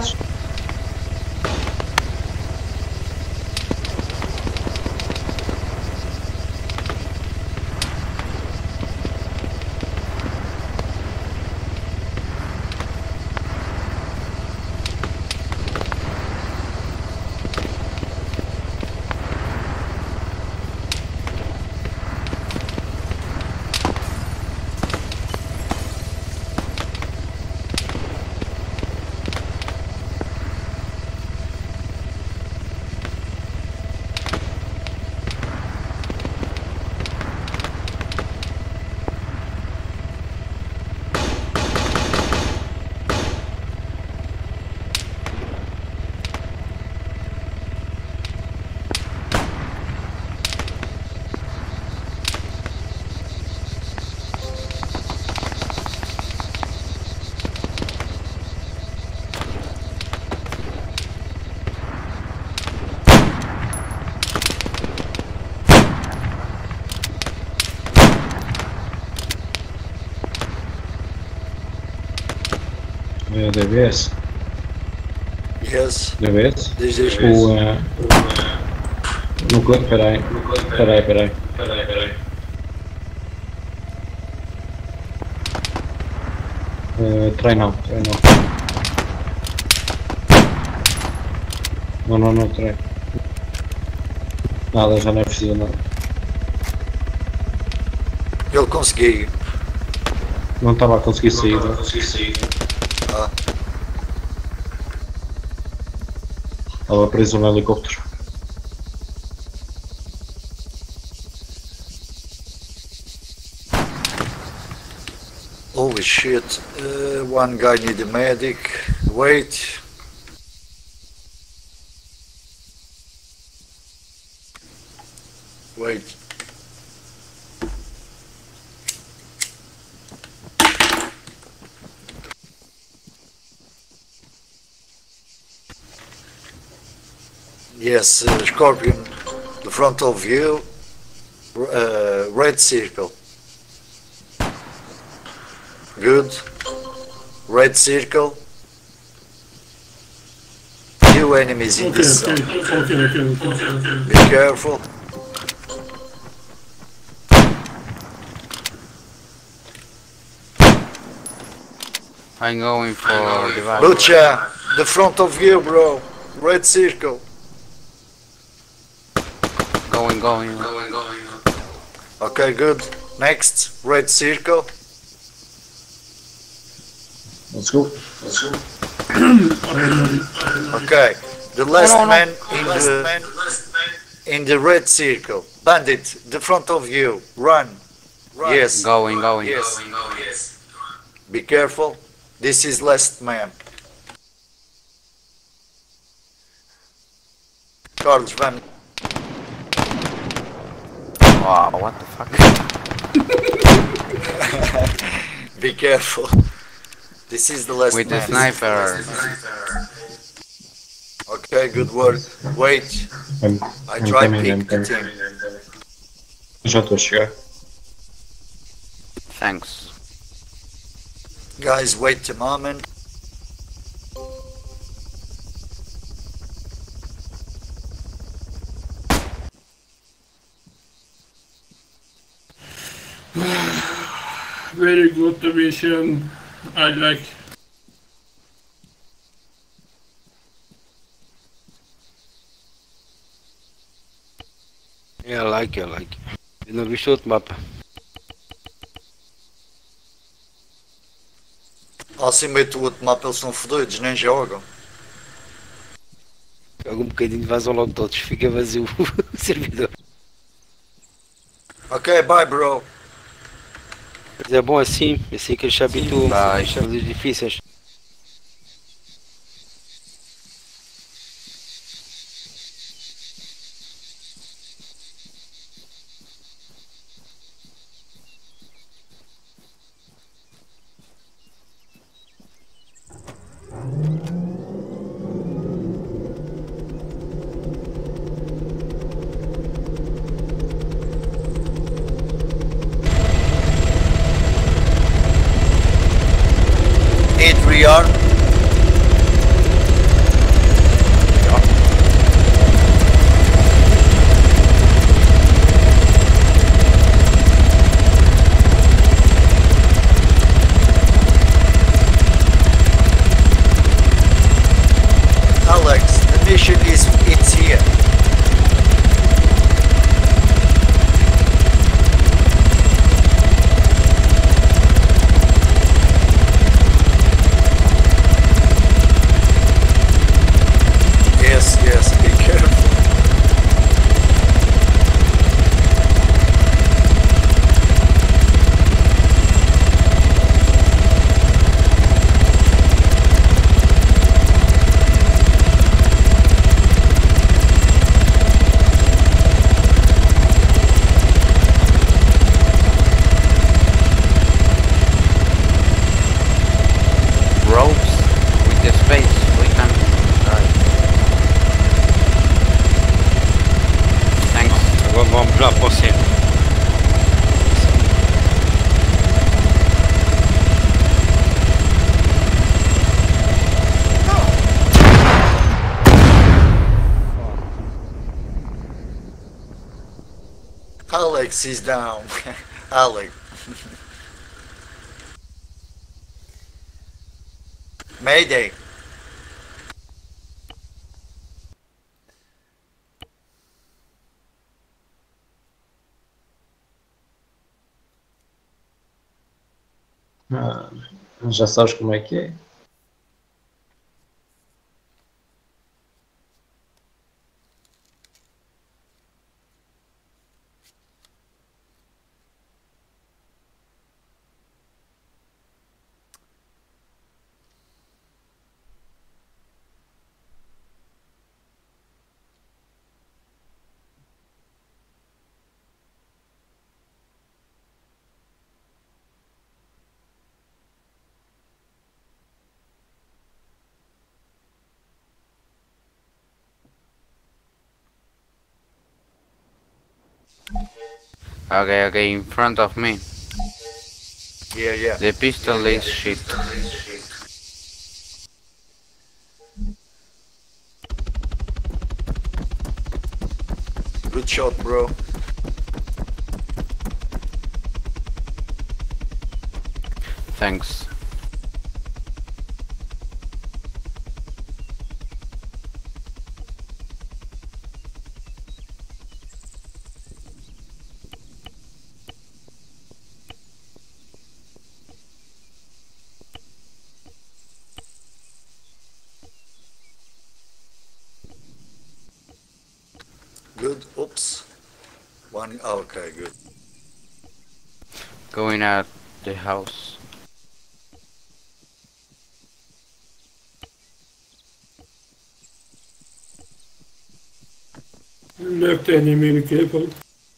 É D B S. Yes. D B S? Diz, diz. O. Uh, no, peraí. Peraí, peraí. Peraí, peraí. Uh, trai não, trai não. Não, não, não, trai. Nada, já não é preciso nada. Ele conseguiu. Não estava a conseguir sair, não consegui sair. Ah. Estava preso no helicóptero. Holy shit. Uh, one guy need a medic. Wait. Wait. Yes, uh, Scorpion, the front of you, uh, red circle. Good. Red circle. Two enemies in Okay, this okay, zone. okay, okay, okay, okay. Be careful. I'm going for device. Lucha, the front of you, bro. Red circle. Going, going, going, going. Okay, good. Next, red circle. Let's go. Let's go. Okay, the last no, no. man in the in the red circle. Bandit, the front of you. Run. Yes. Going, going. Yes. Be careful. This is last man. Carlos, van. Wow, what the fuck? Be careful. This is the last With the man. sniper. Okay, good work. Wait, I'm, I I'm try coming, I'm pick the coming. team. Já estou a chegar. Thanks. Guys, wait a moment. Very good division. I like. Yeah, I like it, I like it. Eu não vi outro mapa. Acima do outro mapa eles são fodidos, nem jogam. Joga um bocadinho, vazam logo todos, fica vazio o servidor. Ok, bye bro. Mas é bom assim, assim que eles se habituam Vai. às coisas difíceis. Need rearm. Alex, the mission is it's here. Yes, yes, be careful. Ropes with the space. We can. Right. Thanks. Agora vamos lá para o centro. Alex is down. Alex. Mayday. Ah, já sabes como é que é. Okay, okay, in front of me. Yeah, yeah. The pistol is shit. Good shot, bro. Thanks. Good. Oops. One. Okay, good. Going out the house. Left enemy, be careful.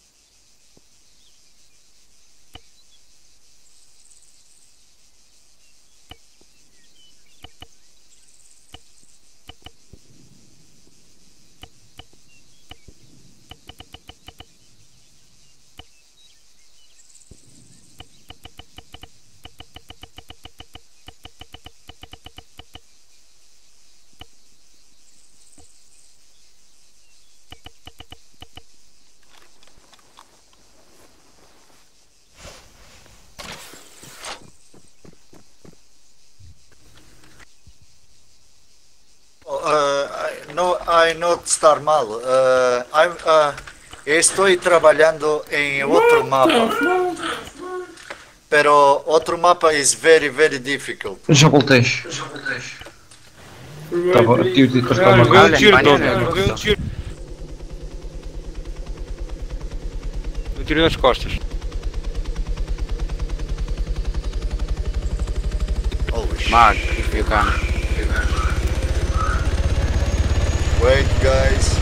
Uh, I- no, I not estar mal. Uh, I'm, uh, estoy trabajando en otro mapa, pero otro mapa is very, very difficult. Já voltei. Estava Right, tive de encostar Olha, uma veio um Olha, tiro, banana, Tony. não Veio um gostou. tiro. Um tiro nas costas. Holy shit. Mark, if you can. Wait, guys.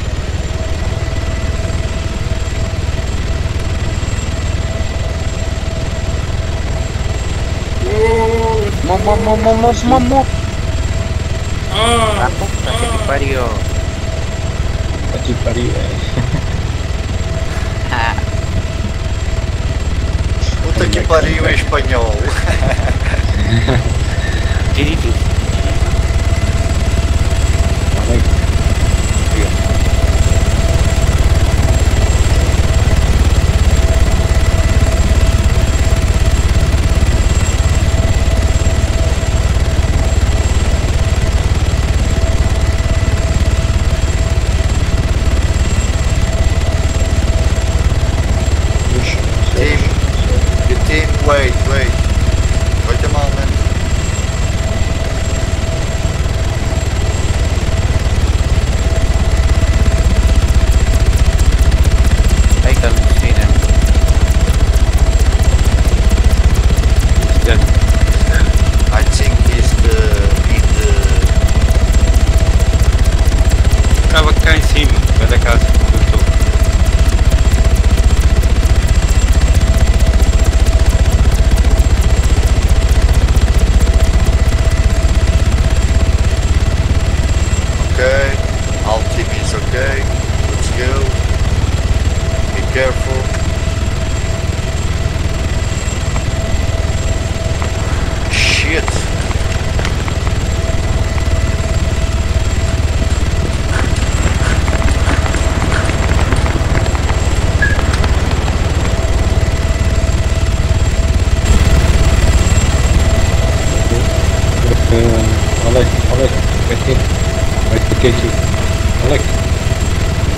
Mo, mo, mo, mo, mo, mo, mo. Ah, La puta que te parió. Aqui pariu, é. Puta que pariu em espanhol. Tiriti. Team, the team, wait, wait. Wait a moment.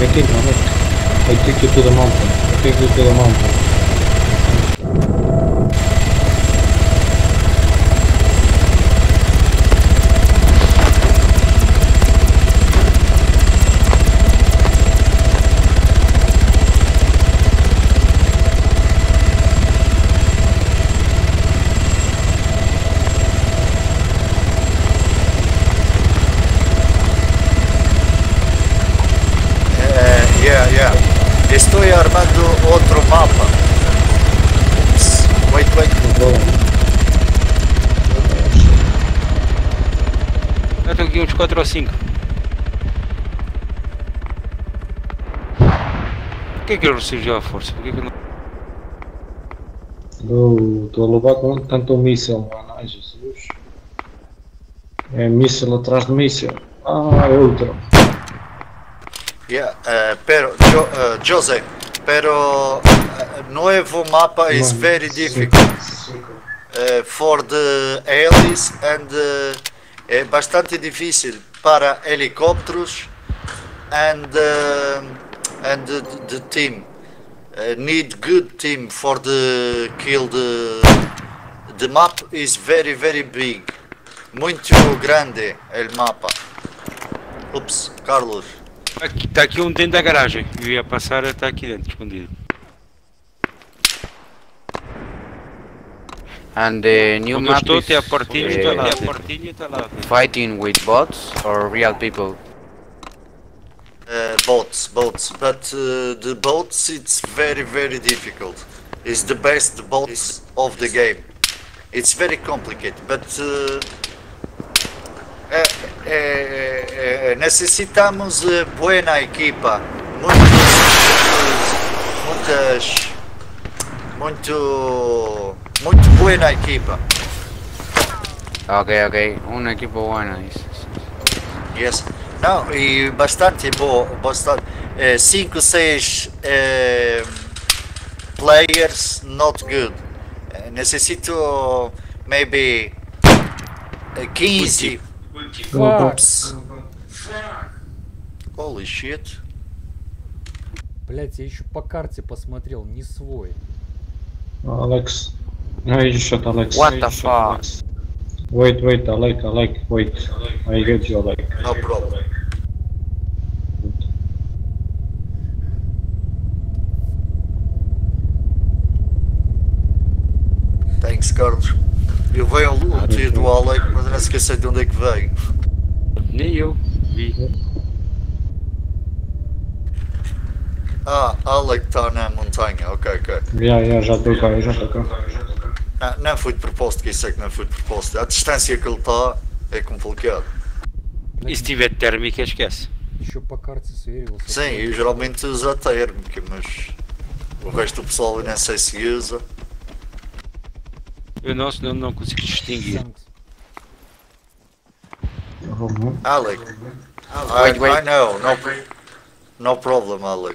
take it, Alec. I take you to the mountain. I take you to the mountain. Estoy armando otro mapa. Ups. Wait, wait. Eu tô aqui uns quatro ou cinco. Por que que eu recebi a força? Por que que eu não... Estou a levar com tanto um míssil, mano. Ai, Jesus. É míssil atrás de míssil. Ah, é outro. Yeah, uh, pero jo, uh, Jose, pero uh, nuevo mapa is very difficult uh, for the helis and uh, é bastante difícil para helicópteros and uh, and the, the team uh, need good team for the kill the the map is very very big, muito grande el mapa. Ups, Carlos. Aqui, tá aqui um dentro da garagem. Eu ia passar, tá aqui dentro, escondido. And the new Onde eu map estou, is tem a portinha e tá lá. uh, Tem a portinha e tá lá. fighting with bots or real people? Uh, boats, boats, but uh, the boats it's very very difficult. It's the best boats of the game. It's very complicated, but uh, eh, eh, eh, necesitamos uh, buena equipa, muitos, muitas, muito, muito buena equipa. Ok, ok, un equipo bueno, dices. Yes. Não, e bastante boa, bastante. Uh, cinco, seis uh, players not good. Uh, necessito maybe uh, quinze. Fuck. Oops. Holy shit. Блять, я еще по карте посмотрел, не свой. Alex. No, you shot Alex. What You the shot fuck? Alex. Wait, wait, Alec, Alec, wait. I get you, Alec. No problem. Thanks, Carlos. Eu venho o tio do Alec, mas não esqueci de onde é que veio. Nem eu vi. Ah, Alec está na montanha, ok, ok. Yeah, yeah, já estou cá, já estou cá. Não, não foi de propósito, que isso é que não foi de propósito. A distância que ele está é complicado. E se tiver térmica, esquece. Еще по карте сверился. Sim, eu geralmente uso a térmica, mas o resto do pessoal eu nem sei se usa. Eu não, senão não consigo distinguir. Thanks. Alec, I, Wait, wait. I know, no, no problem, Alec.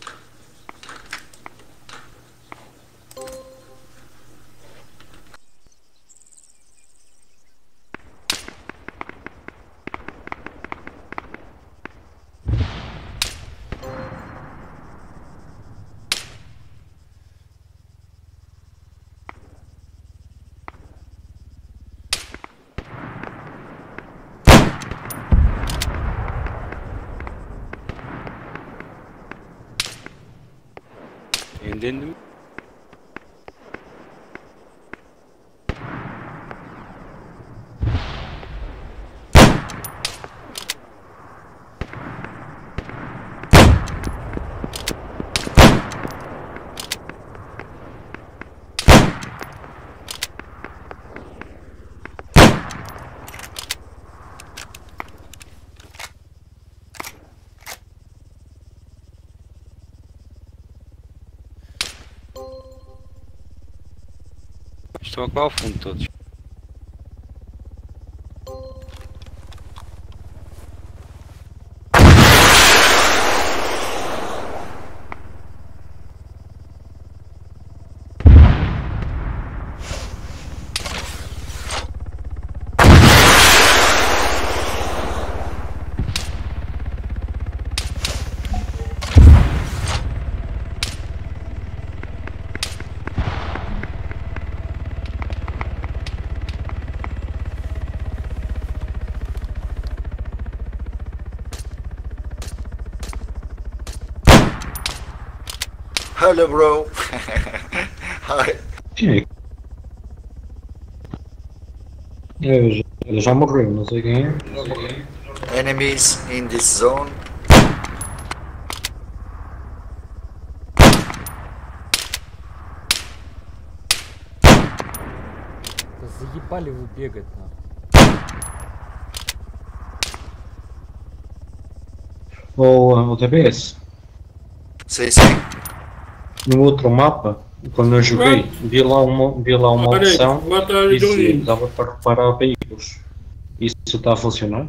Entende-me? Estão a colar ao fundo todos. Hello, bro. Hi. Quem é? Eu já, ele já morreu, não sei quem é. Enemies in this zone. Да заебали вы бегать, нахуй. Ou o T B S, Sim, sim. no outro mapa, quando eu joguei, vi lá uma, vi lá uma Alright, opção what are e you dizia que doing? dava para reparar veículos. Isso está a funcionar?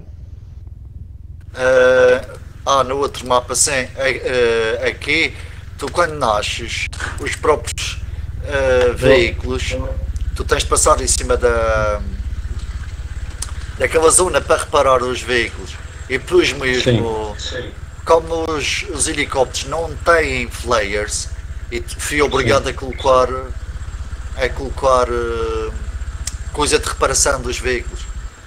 Uh, ah, no outro mapa, sim. Uh, aqui, tu quando nasces, os próprios uh, veículos, tu tens de passar em cima da daquela zona para reparar os veículos. E depois mesmo, como os, os helicópteros não têm flares, e fui obrigado a colocar a colocar uh, coisa de reparação dos veículos.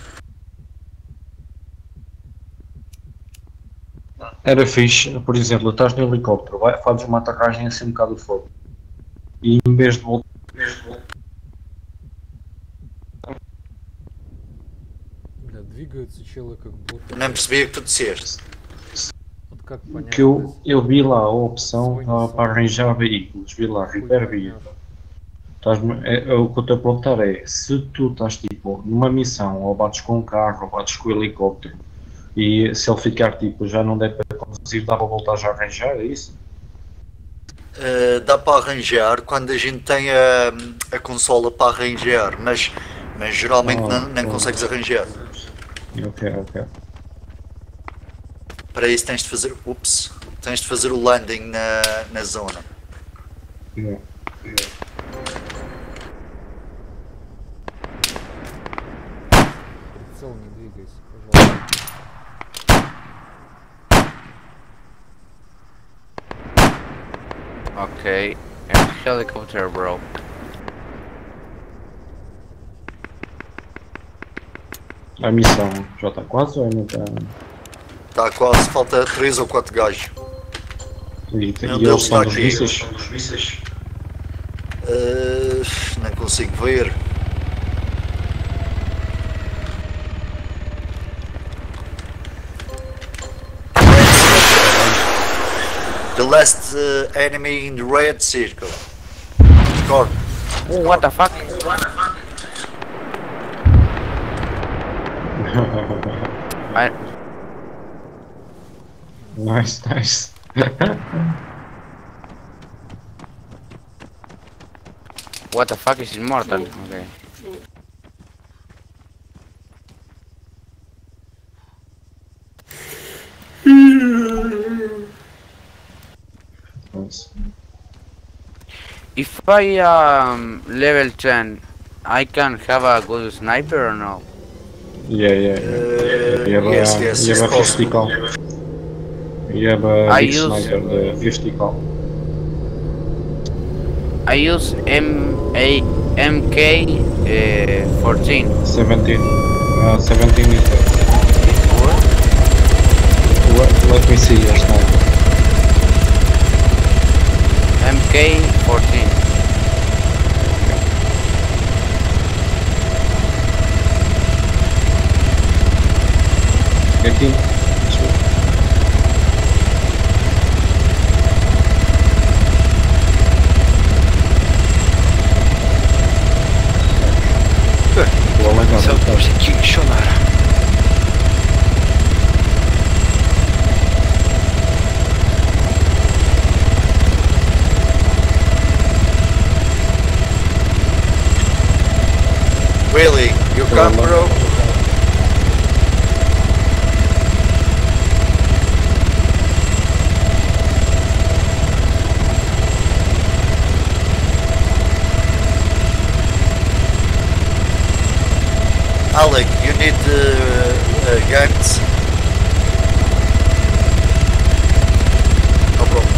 Era fixe, por exemplo, estás no helicóptero, vai, fazes uma aterragem assim um bocado de fogo. E em vez de voltar. Бля, двигаются челы как будто. Nem percebi o que tu disseste. Вот как понять? Que eu, eu vi lá a opção ah, para arranjar veículos, vi lá, repair veículos. É, é, o que eu estou a perguntar é, se tu estás tipo numa missão, ou bates com um carro, ou bates com o helicóptero, e se ele ficar tipo, já não der para conduzir, dá para voltar já a arranjar, é isso? Uh, dá para arranjar quando a gente tem a, a consola para arranjar, mas, mas geralmente Oh, não, não oh. consegues arranjar. Ok, ok. Para isso tens de fazer, ups, tens de fazer o landing na, na zona. Yeah. Yeah. Прицел не двигайся, пожалуйста. Okay. And helicopter, bro. A missão já está quase ou ainda está? Está quase, falta três ou quatro gajos. E, e Meu eles Deus, são está dos aqui. mísseis? Uh, não consigo ver. The last uh, enemy in the red circle. Score. Oh, what the fuck? I, Nice, nice. what the fuck is immortal? Okay. Nice. If I um level ten, I can have a good sniper or no? Yeah, yeah, yeah. Uh, You have yes, a, yes, you it's have a fifty possible. cal. You have a I big use- sniper, the fifty cal. I use M A M K uh, fourteen. seventeen. Uh, seventeen is the... Let, let me see your sniper. M K fourteen. eighteen. Só consegui chorar. Really? You come, bro? Alec, you need uh, uh, guns. No problem.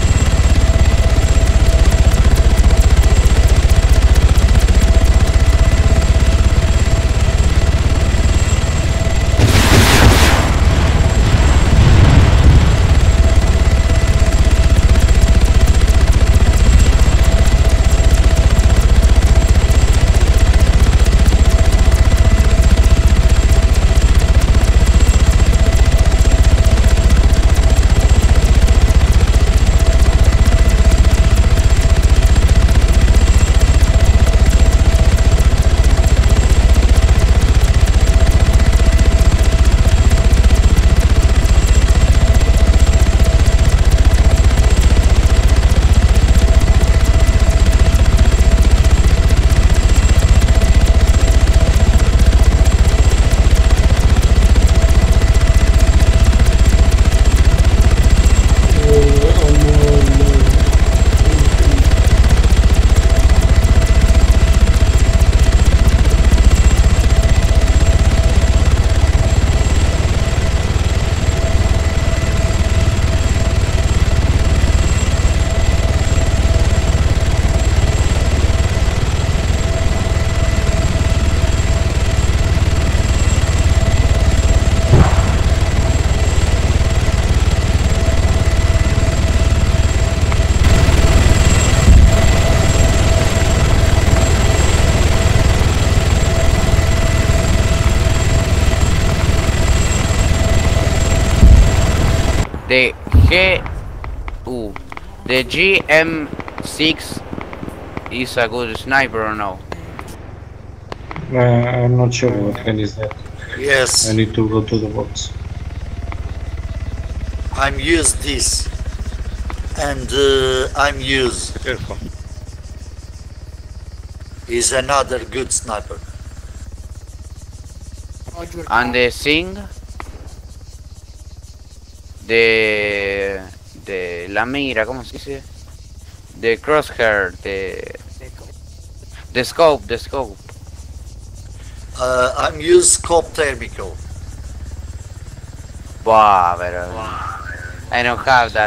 The G... Ooh, the G M six is a good sniper or no? Uh, I'm not sure what kind is that. Yes, I need to go to the box. I'm use this, and uh, I'm use Careful. is another good sniper. And the Sing? De... De la mira, ¿cómo se dice? The crosshair, the... The scope, the scope. Uh, I'm use scope thermical. Wow, pero... I don't have that.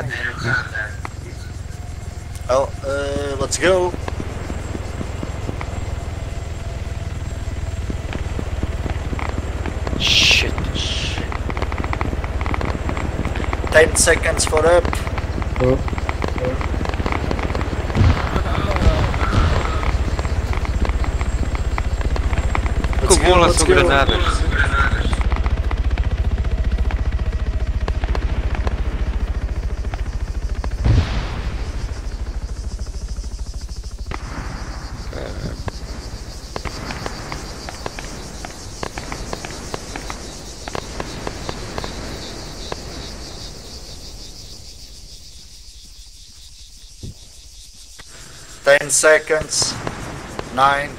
Oh, uh, let's go. Shit. Ten seconds for up. Oh, Let's Que go, bola let's são go. granadas. Ten seconds. Nine.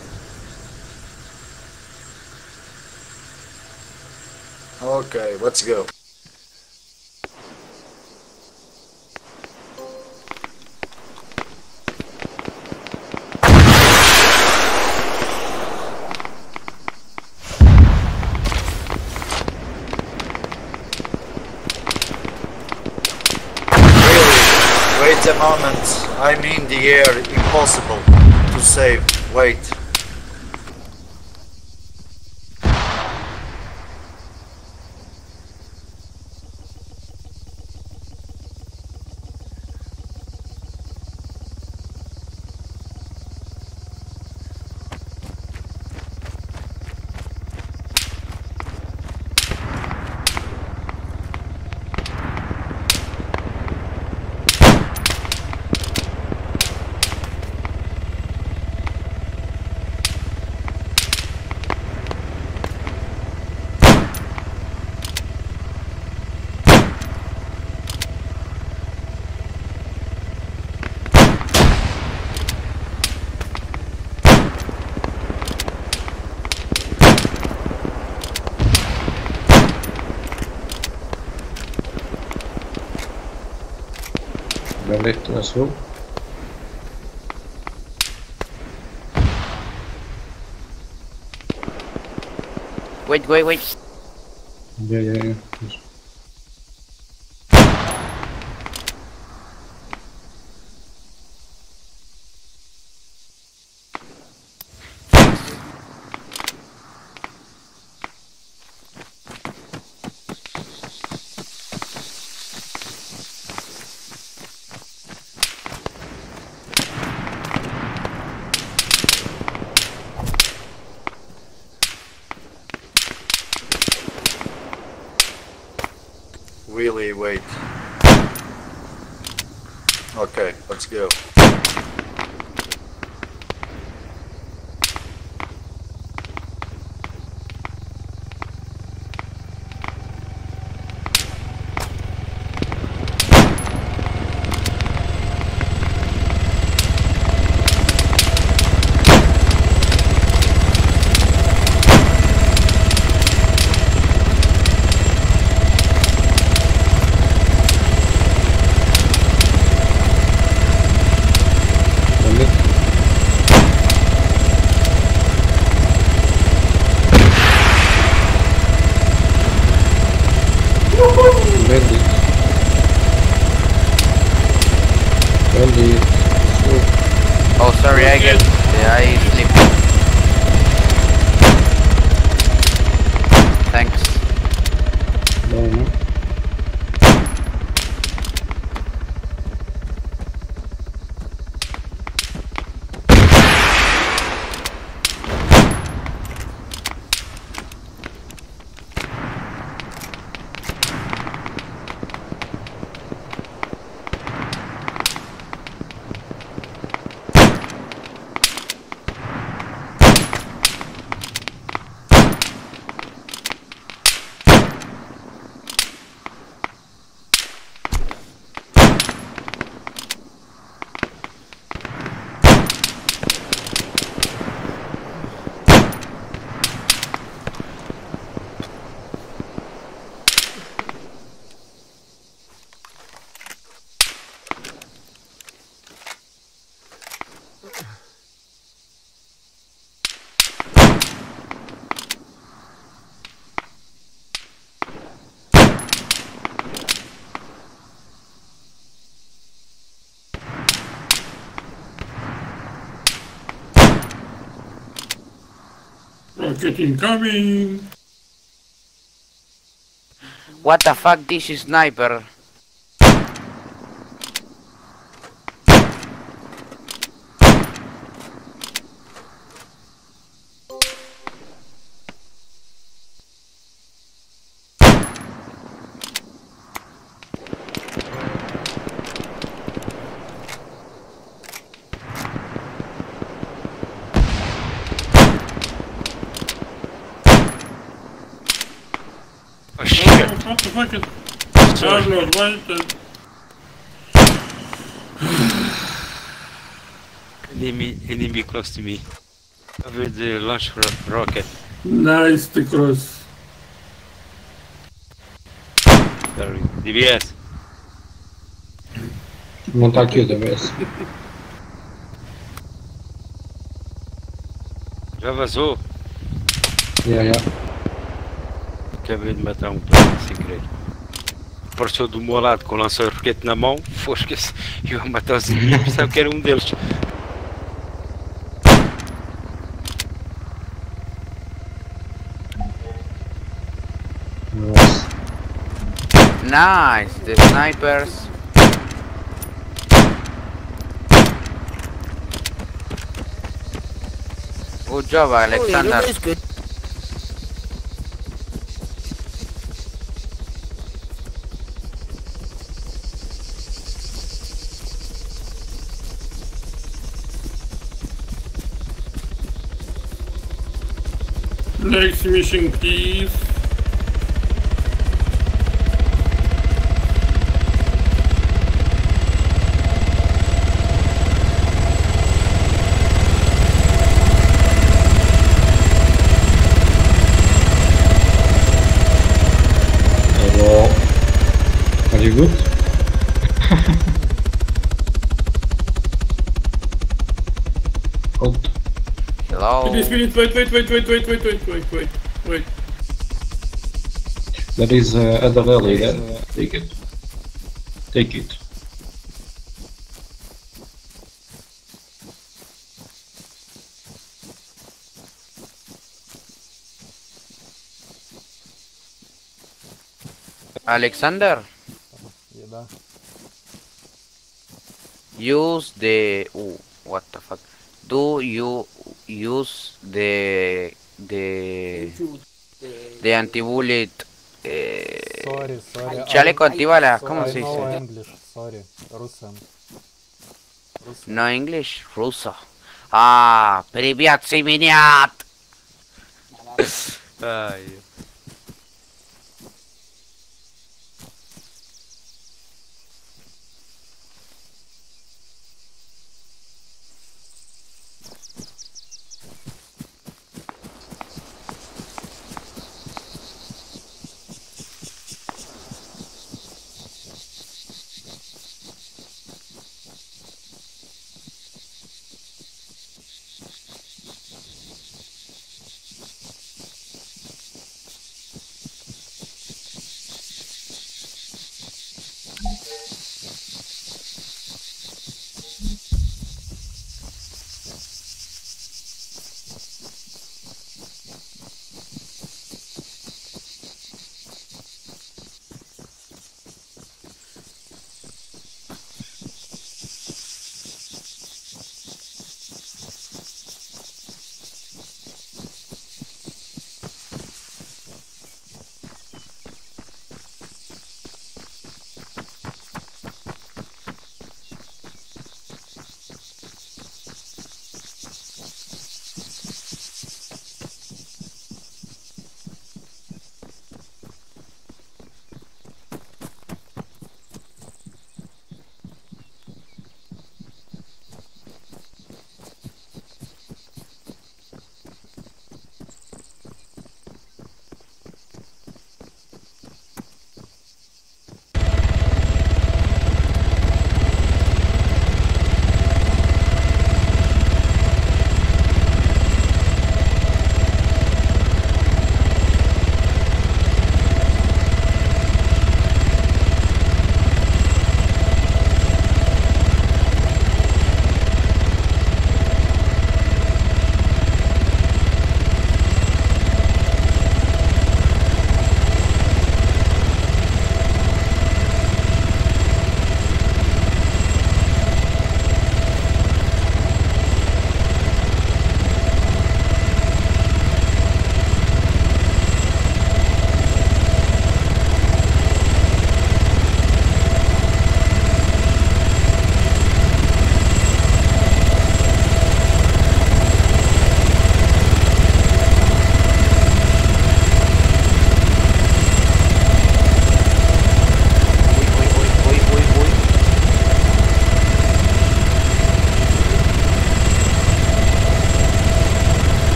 Okay, let's go. Really? Wait a moment. I'm in the air. Impossible to save. Wait. Bandit, let's go. Wait, wait, wait. Yeah, yeah, yeah. Really, wait. Okay, let's go. Bandit. Bandit. Let's go. Oh, sorry, I get... I sleep. Thanks. No, no. Rocket incoming. What the fuck, this is sniper? Oh shit! What the fuck is... Charlotte, what the... Enemy, enemy close to me. Over the launch ro rocket. Nice the cross. Sorry. D B S. Não está aqui o D B S. Já vazou. Yeah, yeah. Acabei de matar um plano sem querer. Apareceu do meu lado com o lança-roquete na mão. Fosca-se. E eu a matar os inimigos. Pensava que era um deles. Nossa. Nice, the snipers. Good job, Alexander. Next mission, please. Hello. Are you good? Out. Hello. Wait, wait, wait, wait, wait, wait, wait, wait, wait, wait, wait, wait. There is uh, other rally there. Take it. Take it. Alexander, Еда. use the. Ooh, what the fuck? Do you use the the the anti-bullet? Eh, Sorry, sorry. chaleco I- antibalas, so- ¿cómo I se know dice? English, sorry. Russian. Russian. No English, ruso. Ah, привет, семенят. Ai.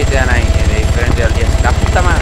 te dan ahí de diferente al día? La puta madre.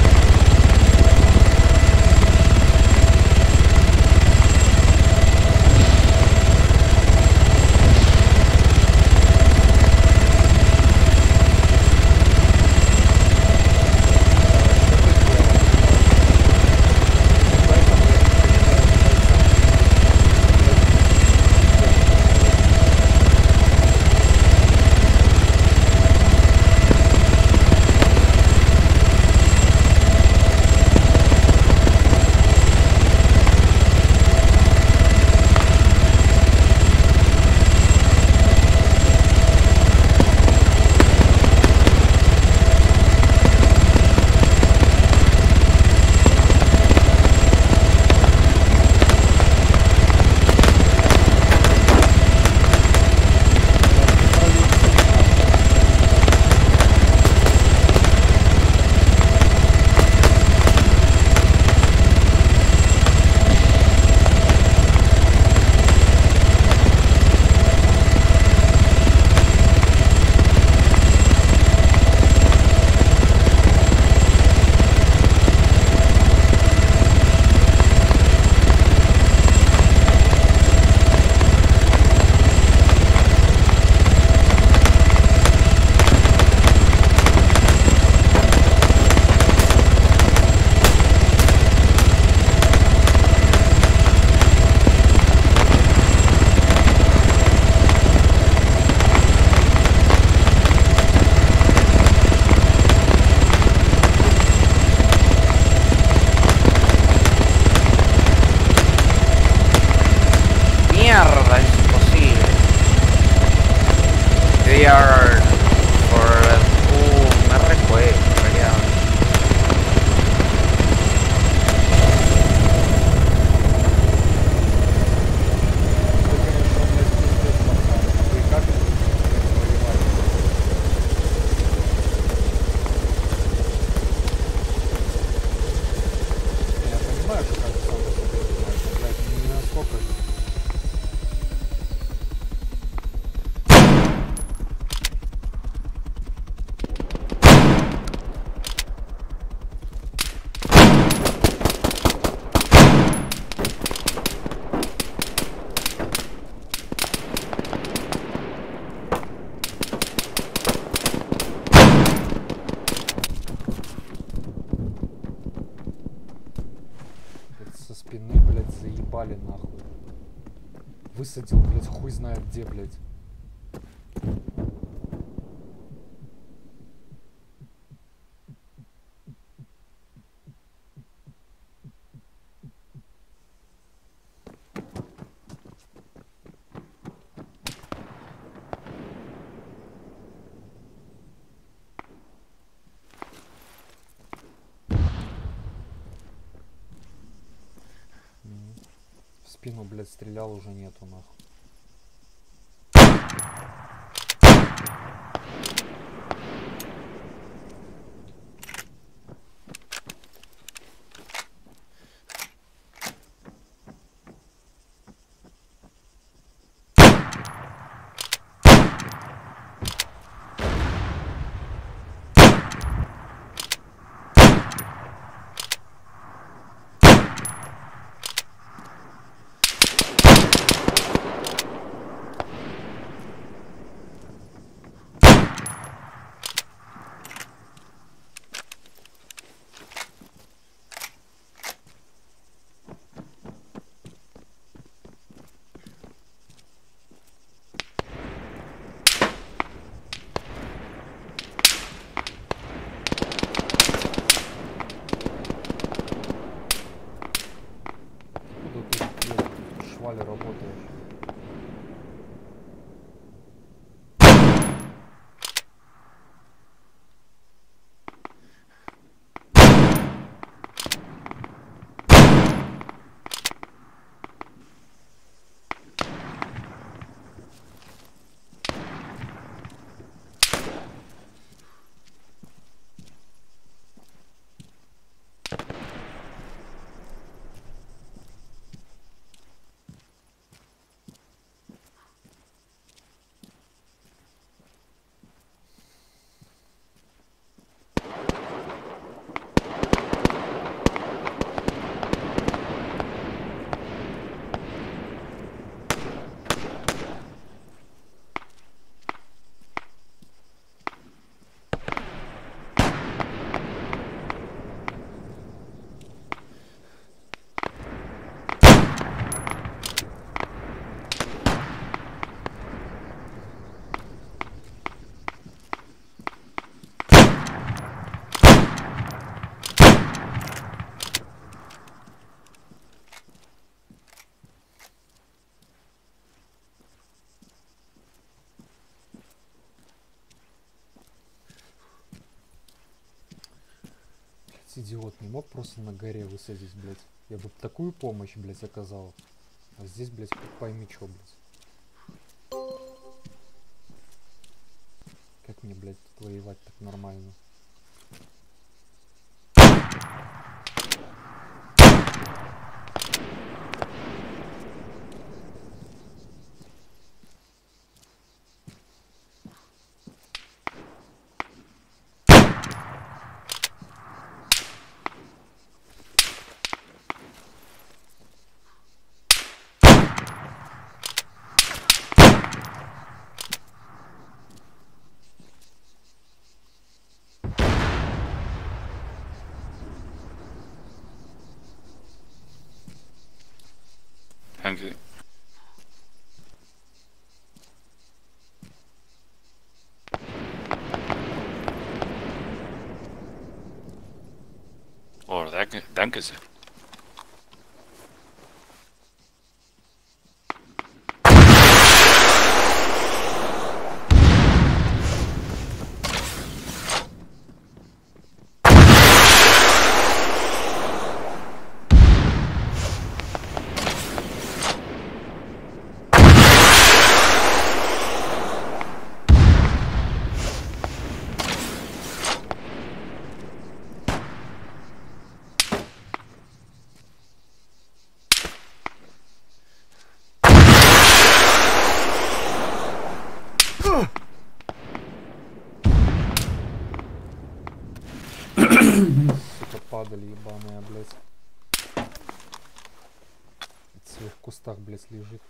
Спины, блядь, заебали нахуй. Высадил, блядь, хуй знает где, блядь. В спину, блядь, стрелял, уже нету нахуй. Этот идиот не мог просто на горе высадить, блядь. Я бы такую помощь, блядь, оказал. А здесь, блядь, пойми чё, блядь. Как мне, блядь, тут воевать так нормально? Thank you. Oh, danke, danke sehr. Сука, падали ебаная, блядь. В своих кустах, блядь, лежит.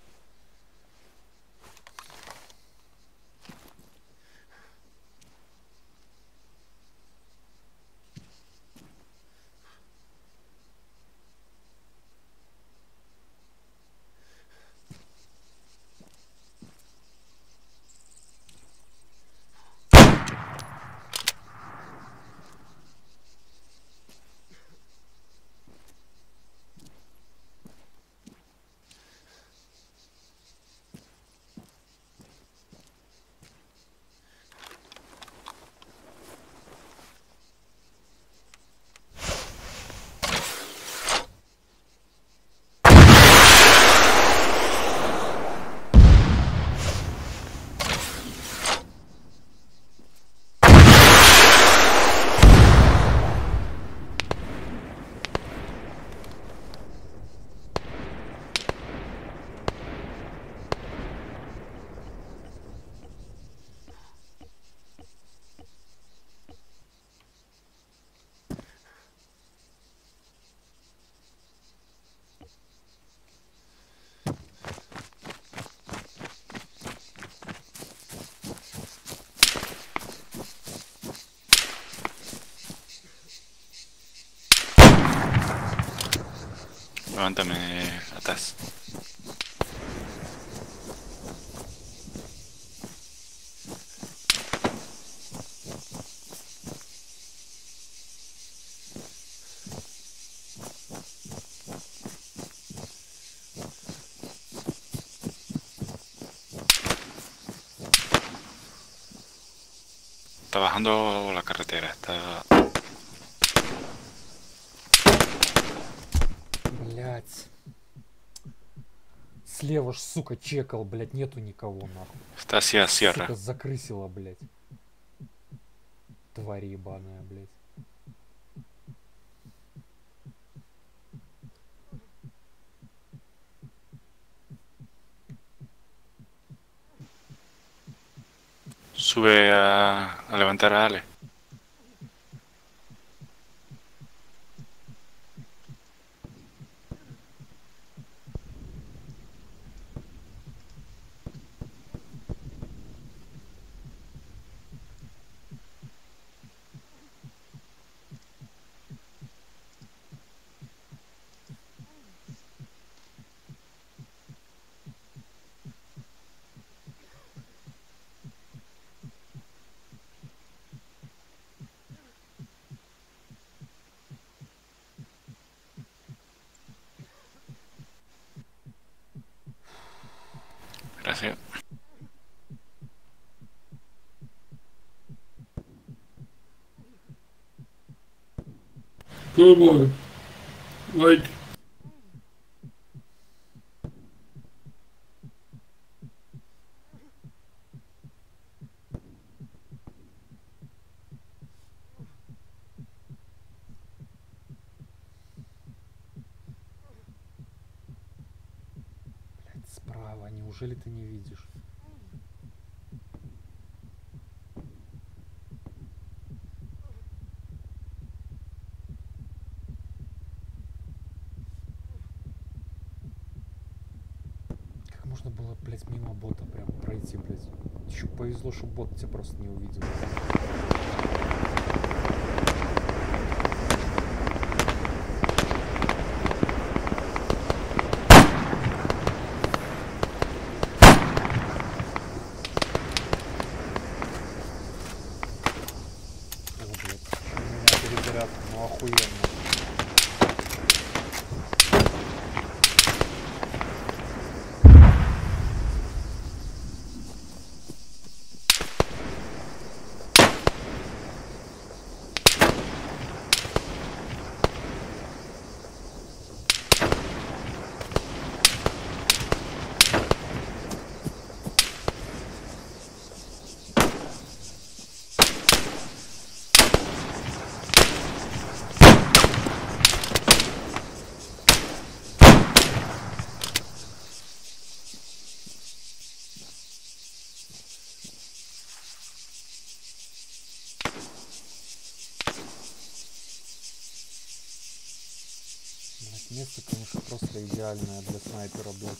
Levántame atrás. Está bajando la carretera, está... Блять. Слева ж, сука, чекал, блять, нету никого, нахуй. Está hacia sierra. Сука, закрысила, блять. Тварь ебаная, блять. Sube a, a levantar a Ale. Good boy. Like. Блядь, справа, неужели ты не видишь? Как можно было, блядь, мимо бота прям пройти, блядь? Еще повезло, что бот тебя просто не увидел. О, блядь, у меня перезарядка, ну охуенно. Место, конечно, просто идеальное для снайпера, блядь.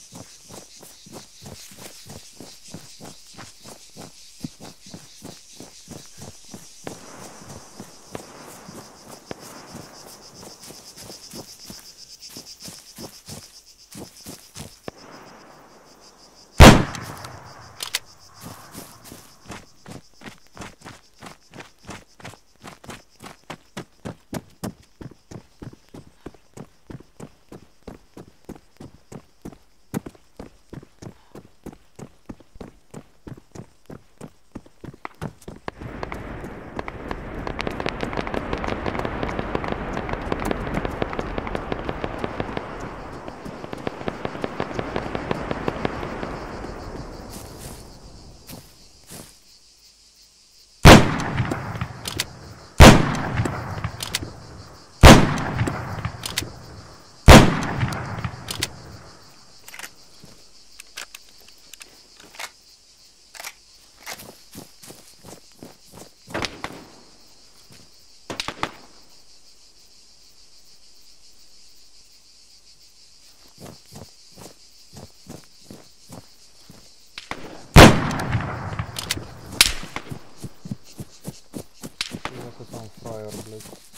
Какой там фраер, блядь.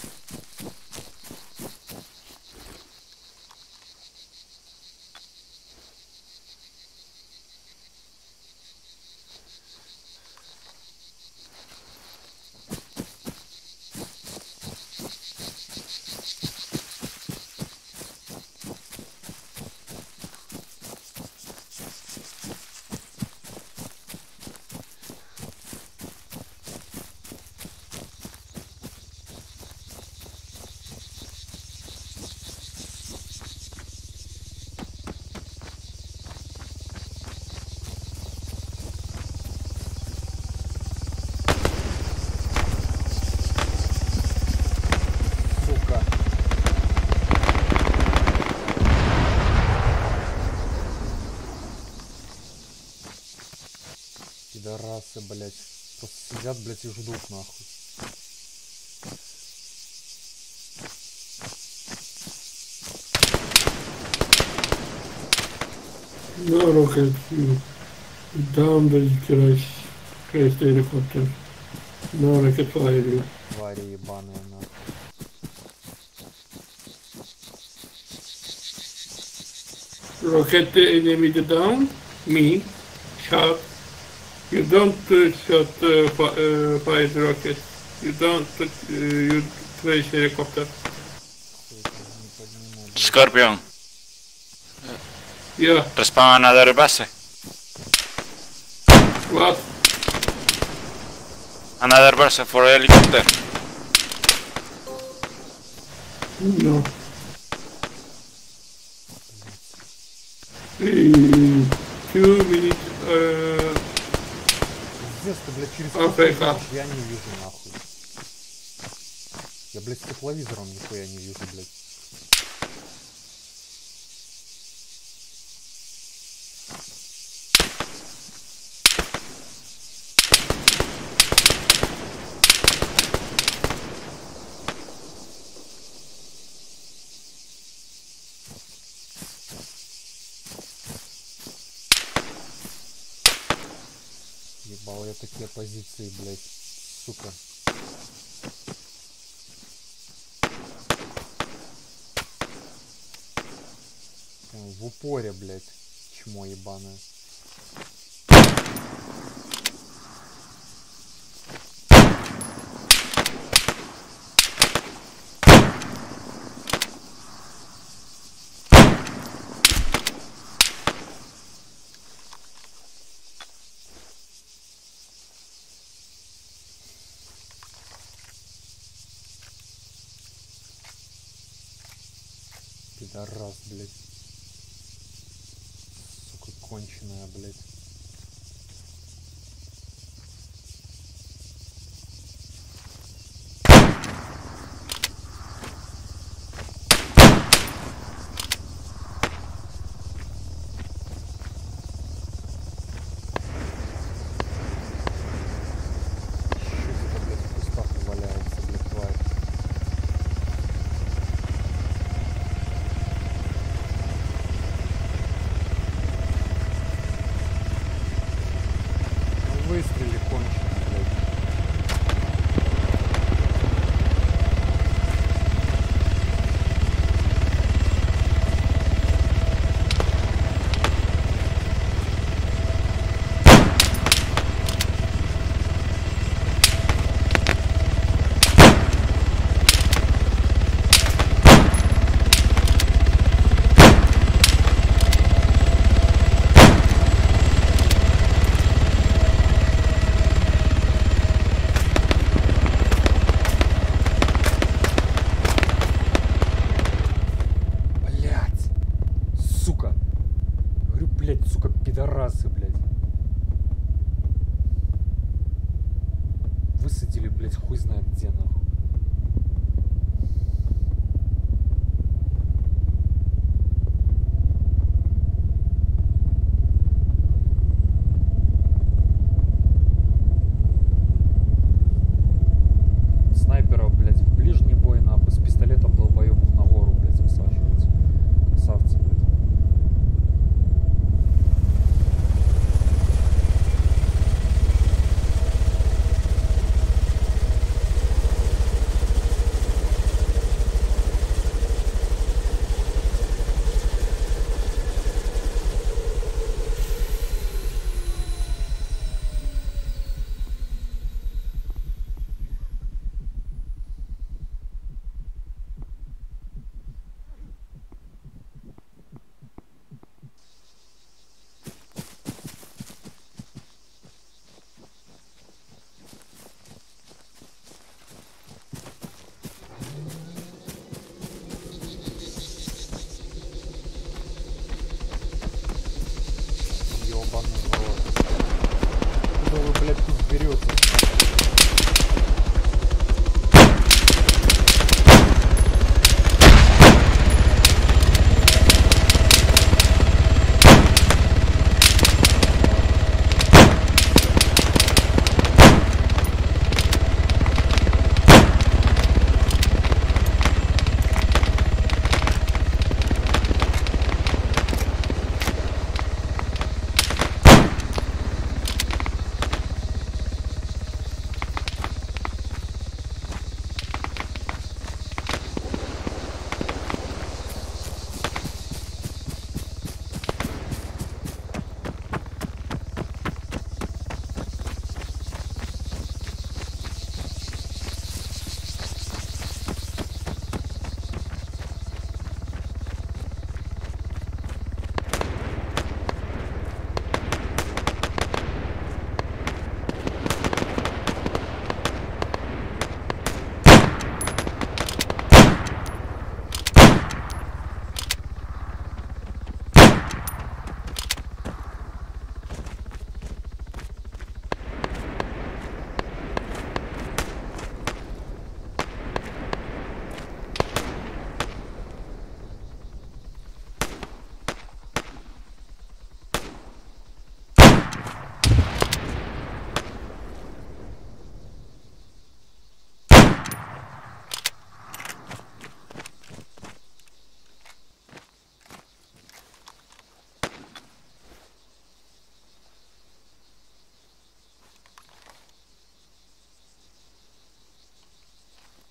Сука. Пидорасы, блядь. Просто сидят, блядь, и ждут, нахуй. No rocket, you down the crash, crash the helicopter. No rocket fire you. Твари ебаные, нахуй. Rocket the enemy down, me, shot. You don't uh, shot uh, fi uh, fire the rocket. You don't, uh, you crash helicopter. Scorpion, Yeah, respawn another base. what? Another base for helicopter. Ну. И two minutes, э, Пиздец, ты, блядь, через А, какой фейка. я не вижу, нахуй. Я, блядь, с тепловизором нихуя не вижу, блядь. Ебал я такие позиции, блядь, сука. Прям в упоре, блядь, чмо ебаное. Пидорас, блядь. Сука, конченая, блядь. Чё это, блядь, в кустах валяется, блядь, тварь?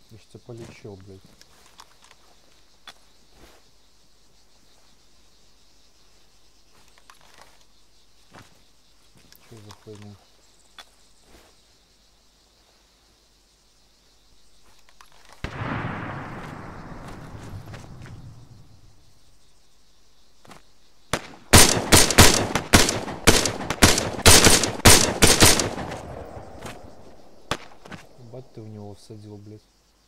Я ж тебя полечил, блядь. Что за хуйня? Ебать ты в него всадил, блядь.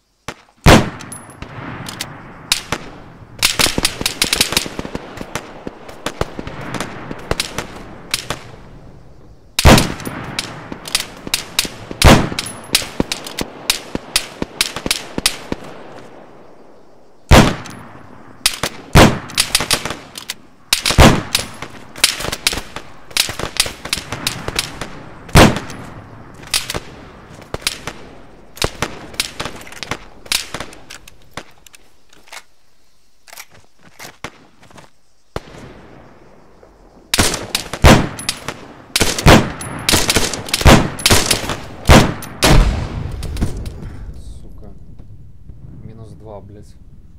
Сука. Минус два, блядь.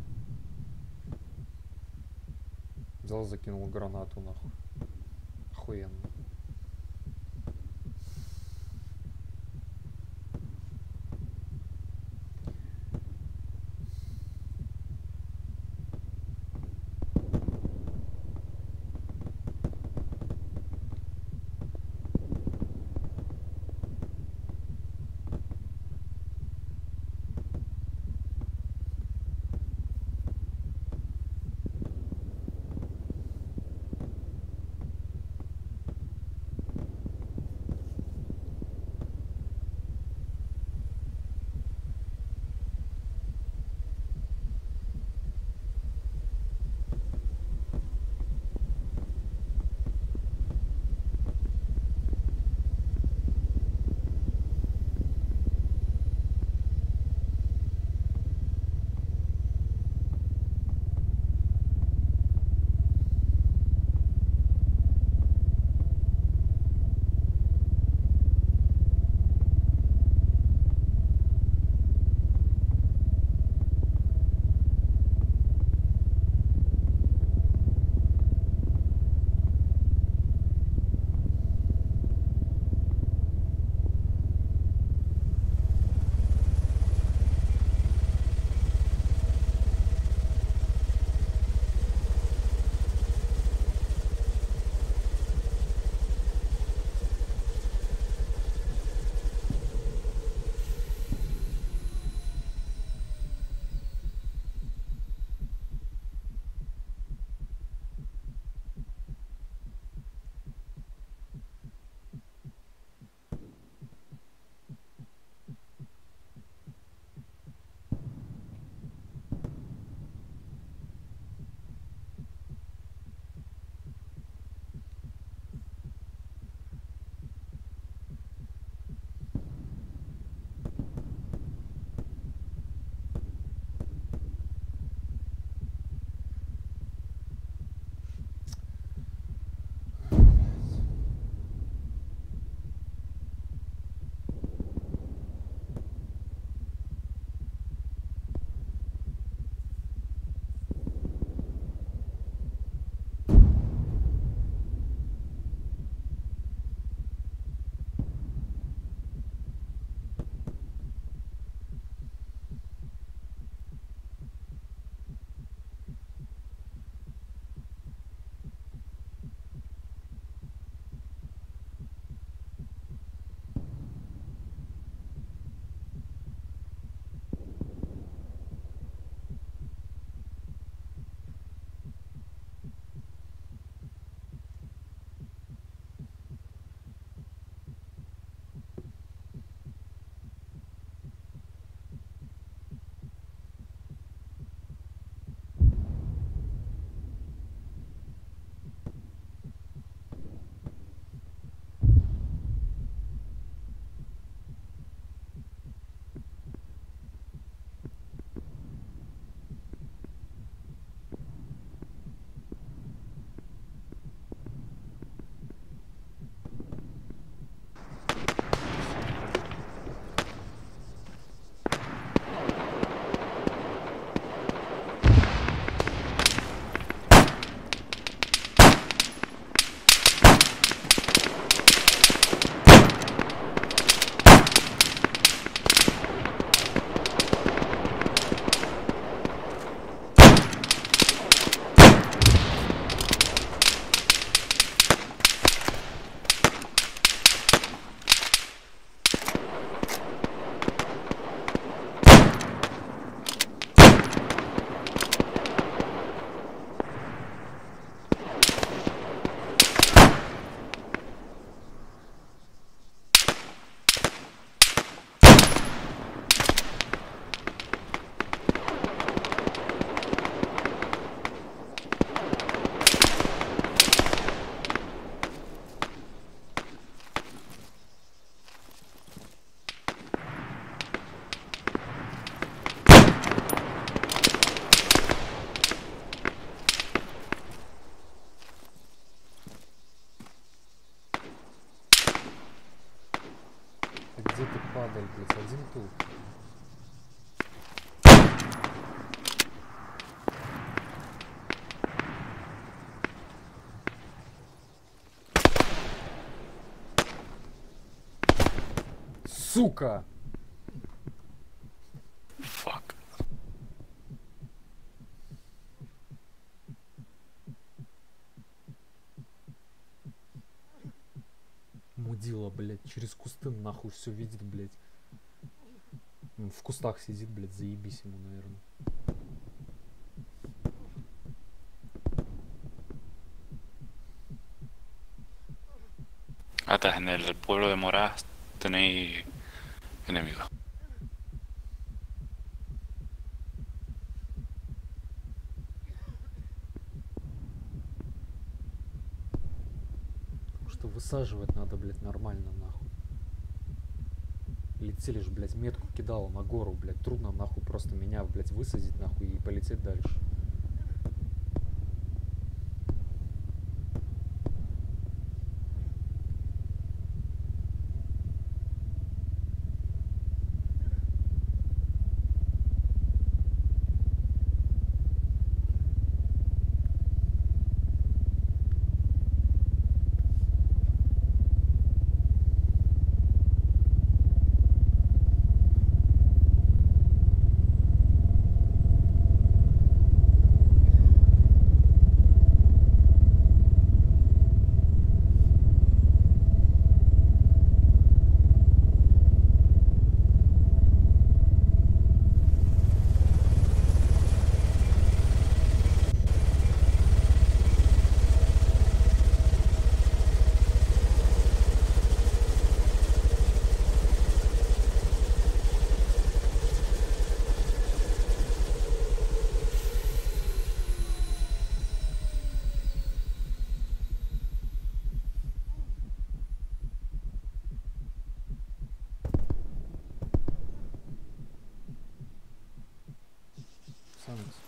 Взял, закинул гранату, нахуй. Охуенно. один пул. Сука! Fuck. Мудила, блядь, через кусты нахуй все видит, блядь. В кустах сидит, блядь, заебись ему, наверное. Atrás en el pueblo de Moraz tenéis enemigos. Что высаживать надо, блядь, нормально, нахуй. Летели ж, блядь, метку кидала на гору, блядь. Трудно, нахуй, просто меня, блядь, высадить, нахуй, и полететь дальше. Самец.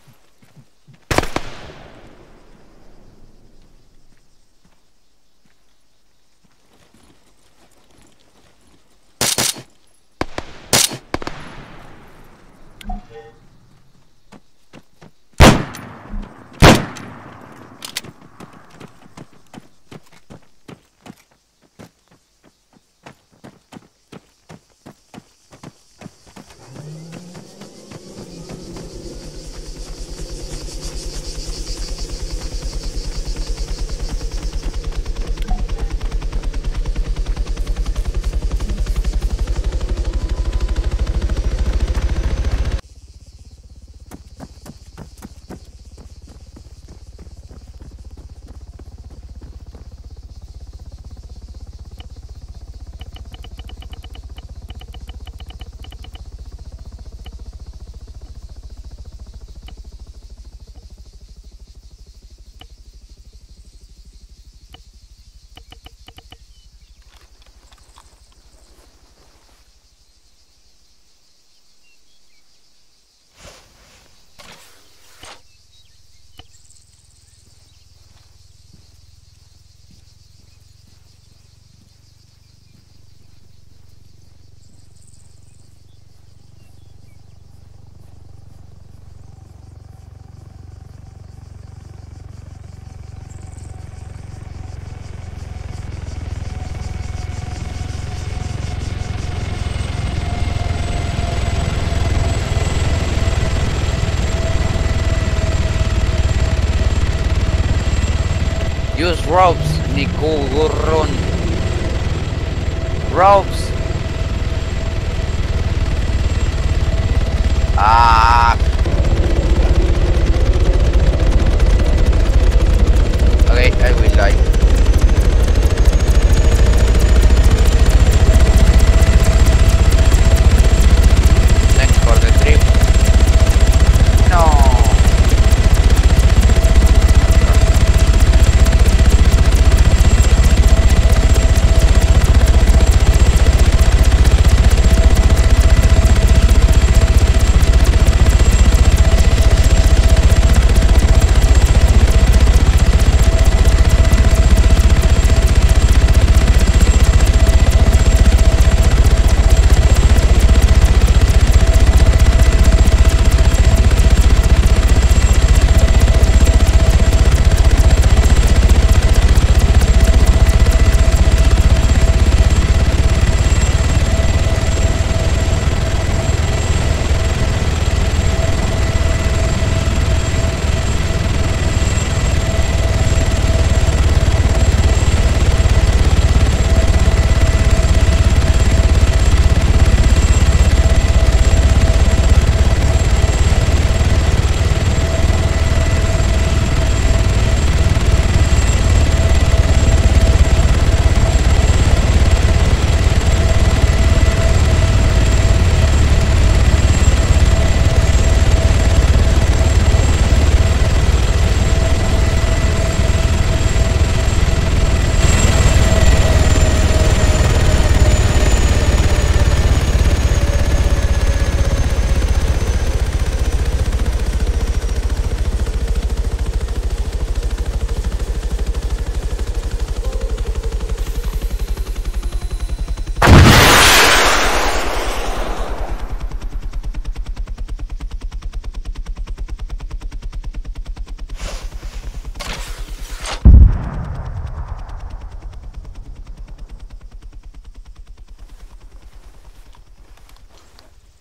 Use ropes, Nikugurun. Ropes. Ah. Okay, I will die. Thanks for the trip. No.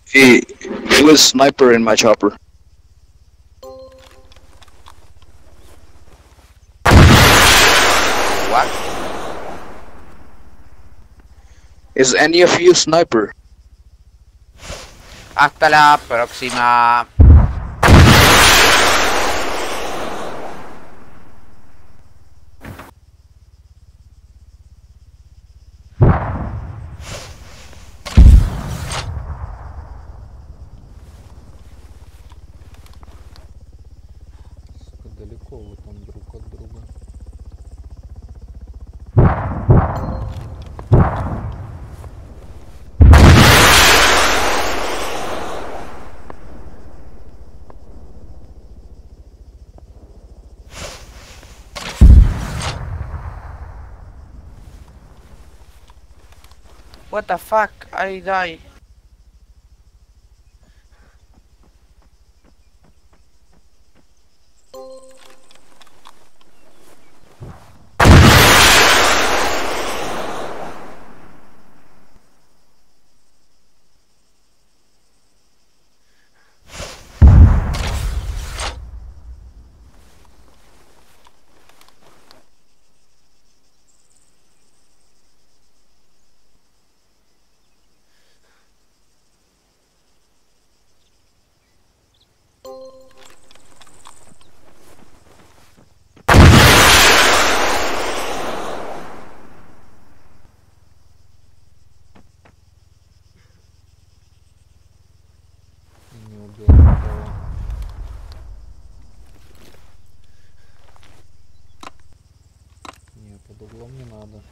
He, he was sniper in my chopper. What? Is any of you sniper? Hasta la próxima. Сука, далеко вы там друг от друга. What the fuck? I die. Не убил никого. Не, под углом не надо.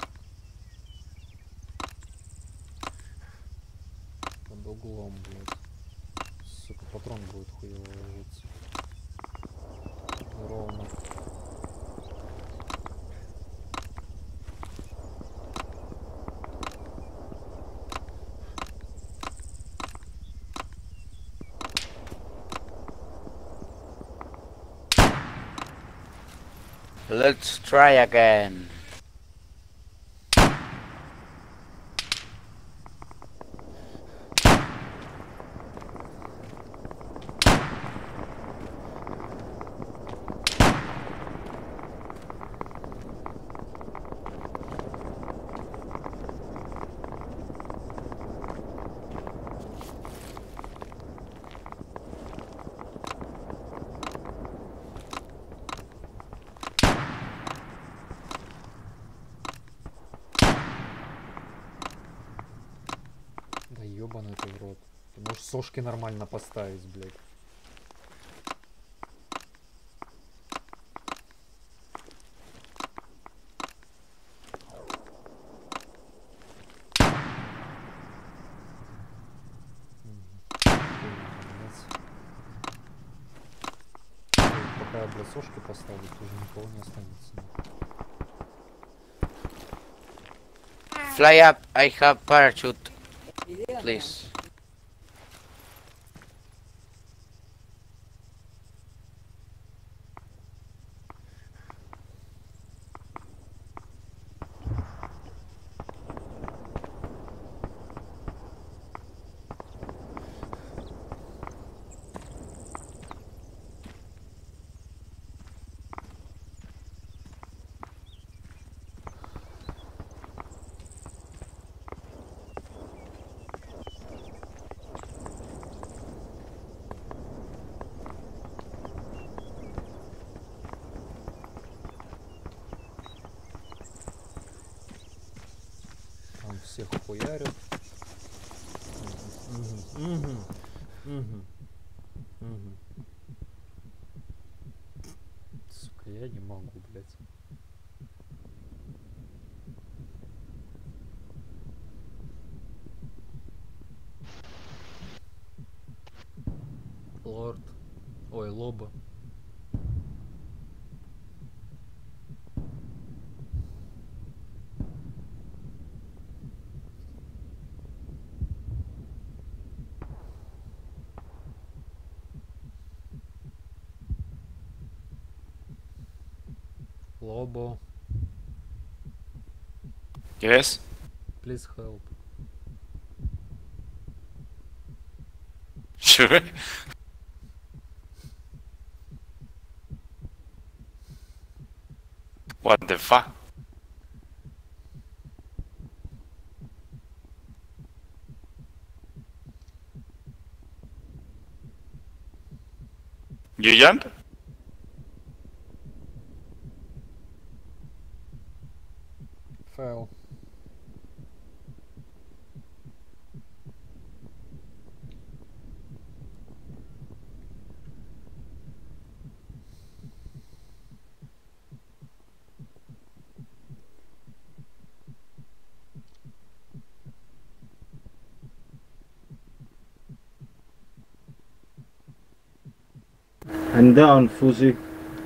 Под углом, блядь. Сука, патрон будет хуево ложиться. Ровно. Let's try again. Да ёбаный ты в рот. Ты можешь сошки нормально поставить, блядь. Пока я, блядь, сошки поставлю, уже никого не останется. Fly up. I have parachute. Please. Там всех хуярят. Угу, угу, угу, угу. Сука, я не могу, блядь. Лорд. Ой, Лоба. Лобо. Yes? Please help. Sure. What the fuck? You jump? Fail. I'm down, Fuzi.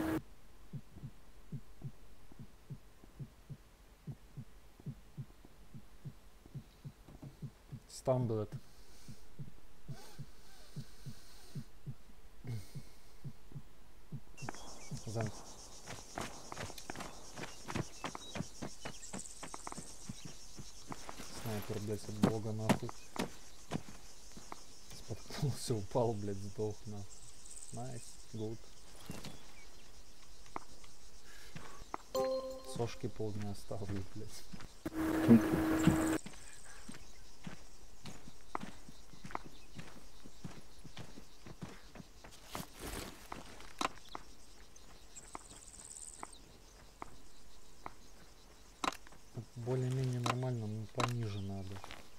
Stumbled. Зам. Снайпер, блядь, от бога нахуй. Споткнулся, упал, блядь, сдох нахуй. Найс, гуд. Сошки полдня оставлю, блядь. Более-менее нормально, но пониже надо.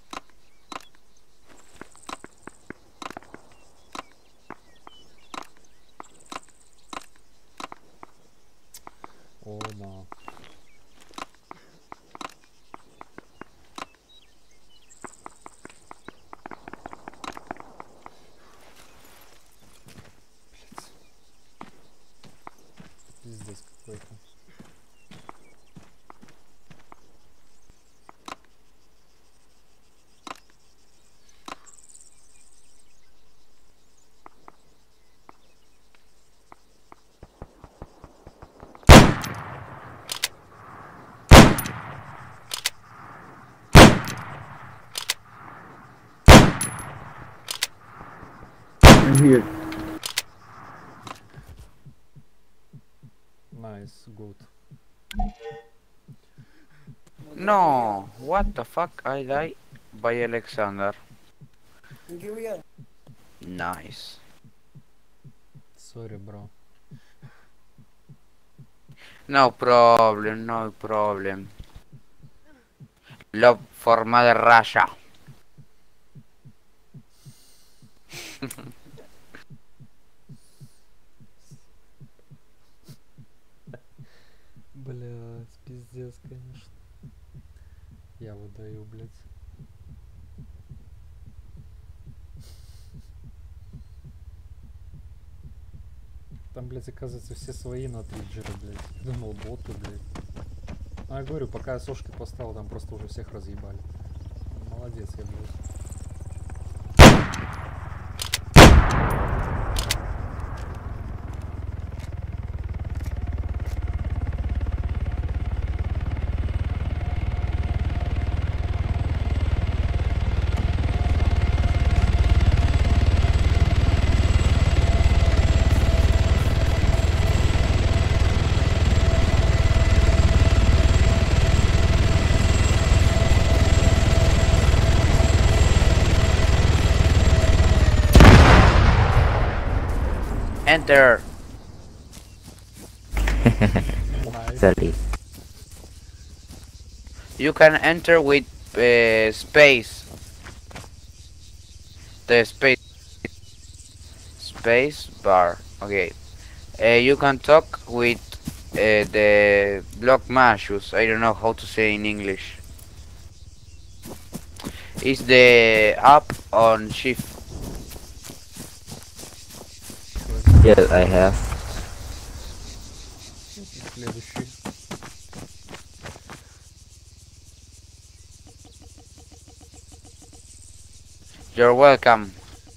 О, да. Пиздец какой-то. I'm here. Nice, good. No, what the fuck? I die by Alexander. Nice. Sorry, bro. No problem, no problem. Love for Mother Russia. Блядь, пиздец, конечно. Я выдаю, блядь. Там, блядь, оказывается, все свои на Твиджере, блядь. Думал, боты, блядь. Ну, я говорю, пока я сошки поставил, там просто уже всех разъебали. Молодец я, блядь. Enter. Nice. Sorry. You can enter with uh, space. The space. Space bar. Okay. Uh, you can talk with uh, the block mashus. I don't know how to say in English. It's the up on shift. Yes, I have. Следующий. You're welcome.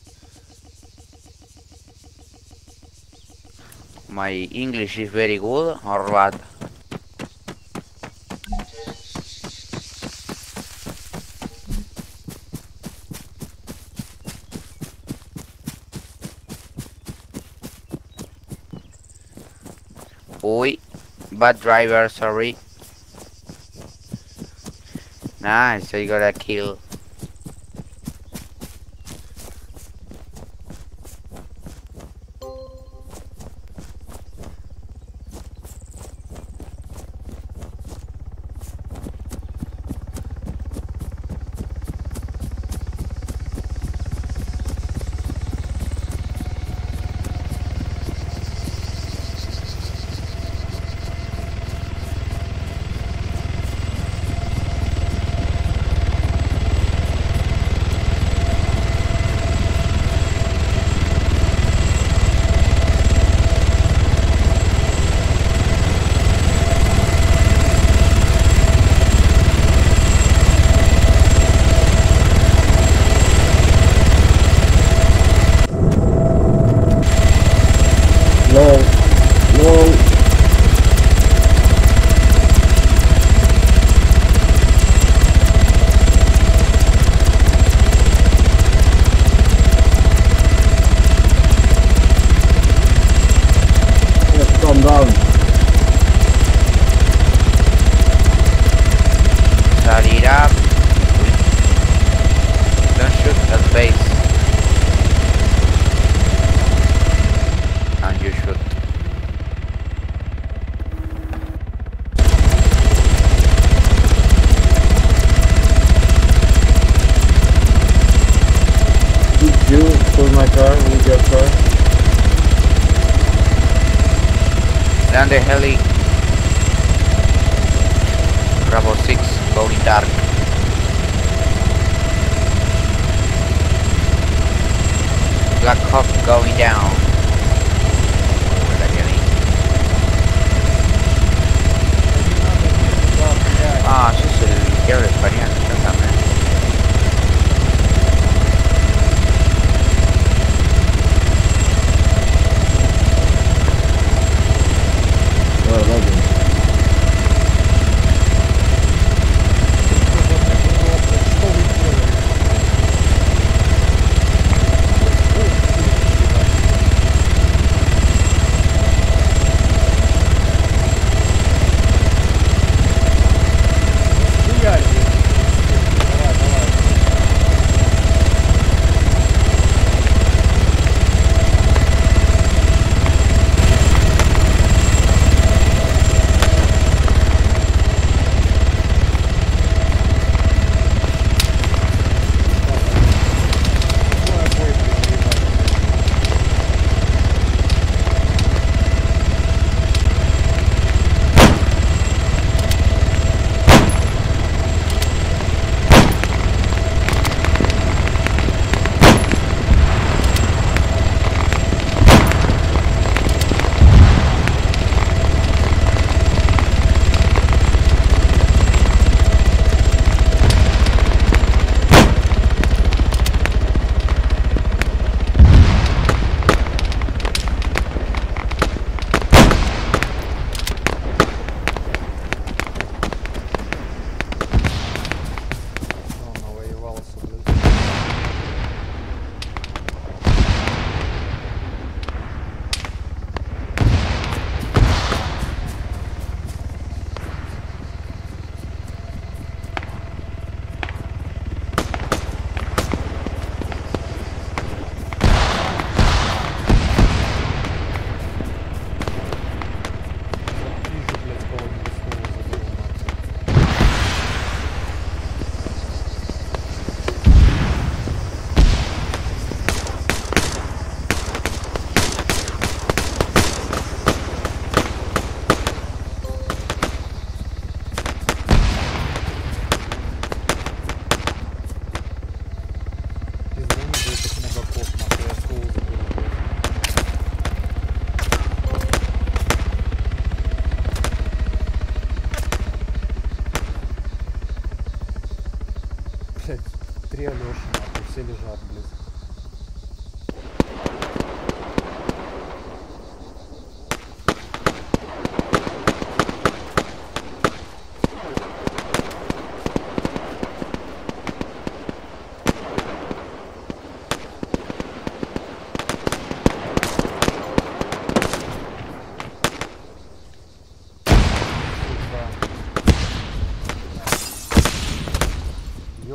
My English is very good or what? Uy, bad driver, sorry. Nice, so you got a kill. Lol. Lol. Yes, calm down. Start it up. Don't shoot at base. And you shoot. Did you pull my car with your car? Land the heli. Bravo six, going dark. Black Hawk going down. Oh, la heli. Ah, eso es el guerrero español, también. Well, lovely.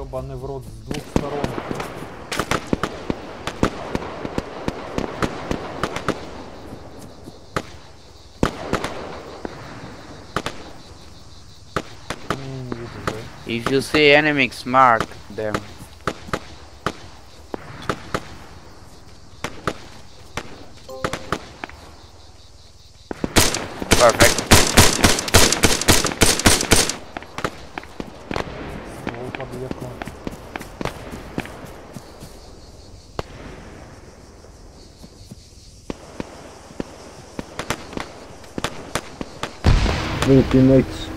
Ёбаный в рот с двух сторон. Не, не видишь, да? If you see enemies, mark them. Perfect. Ствол подъехал. Three teammates.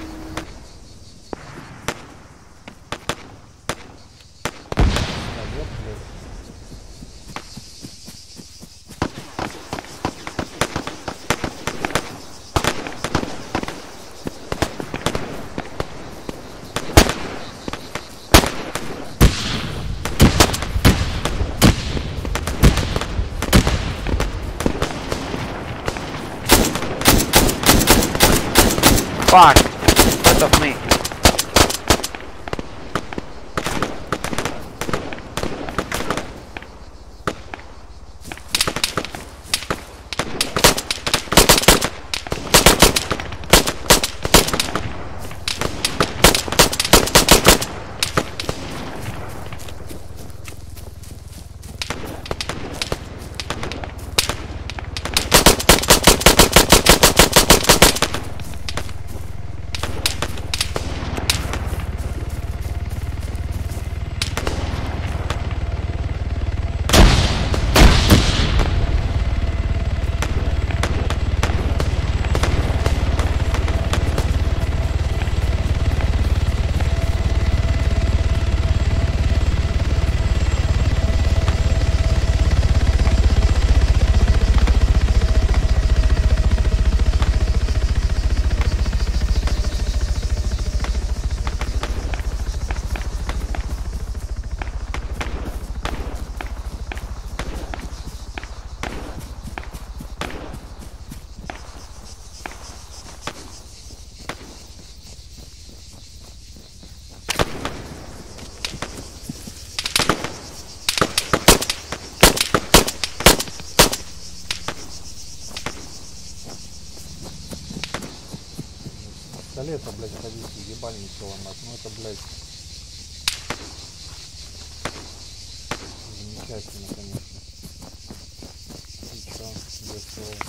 Снайпер, блядь. Fuck! Front of me. Пистолета, блядь, ходите, ебальники ломать. Ну это, блядь, замечательно, конечно. И чё, без слова.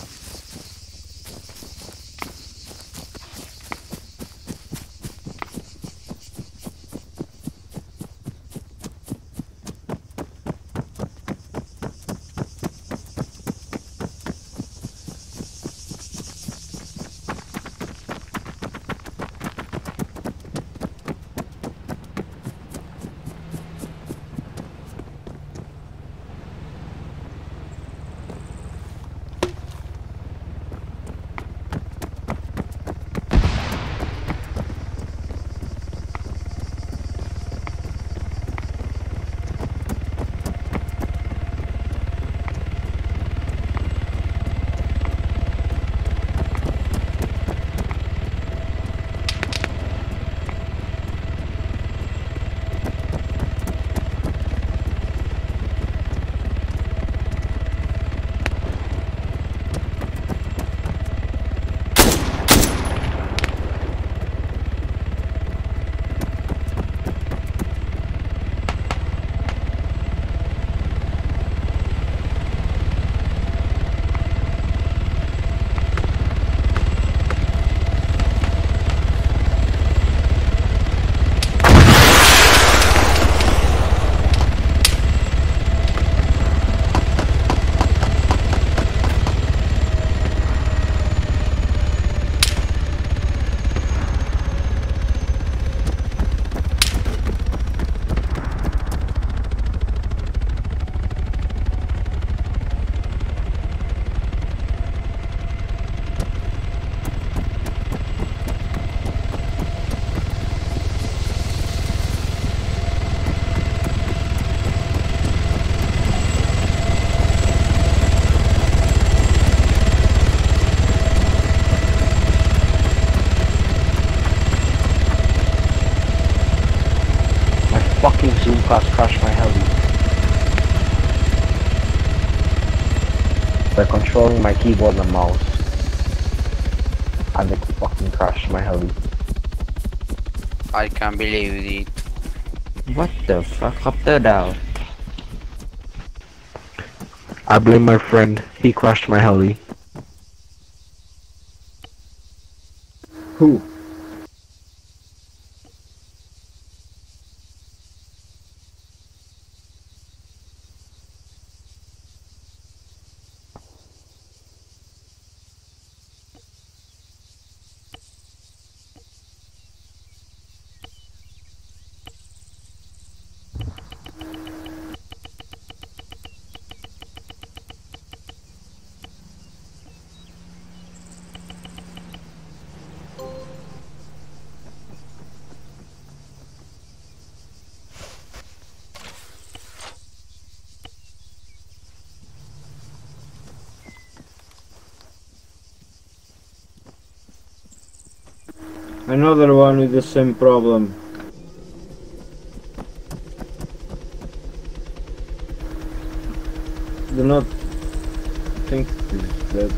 class crashed my heli. By controlling my keyboard and mouse. And they fucking crashed my heli. I can't believe it. What the fuck? Copter down. I blame my friend. He crashed my heli. Who? Another one with the same problem. Do not think that.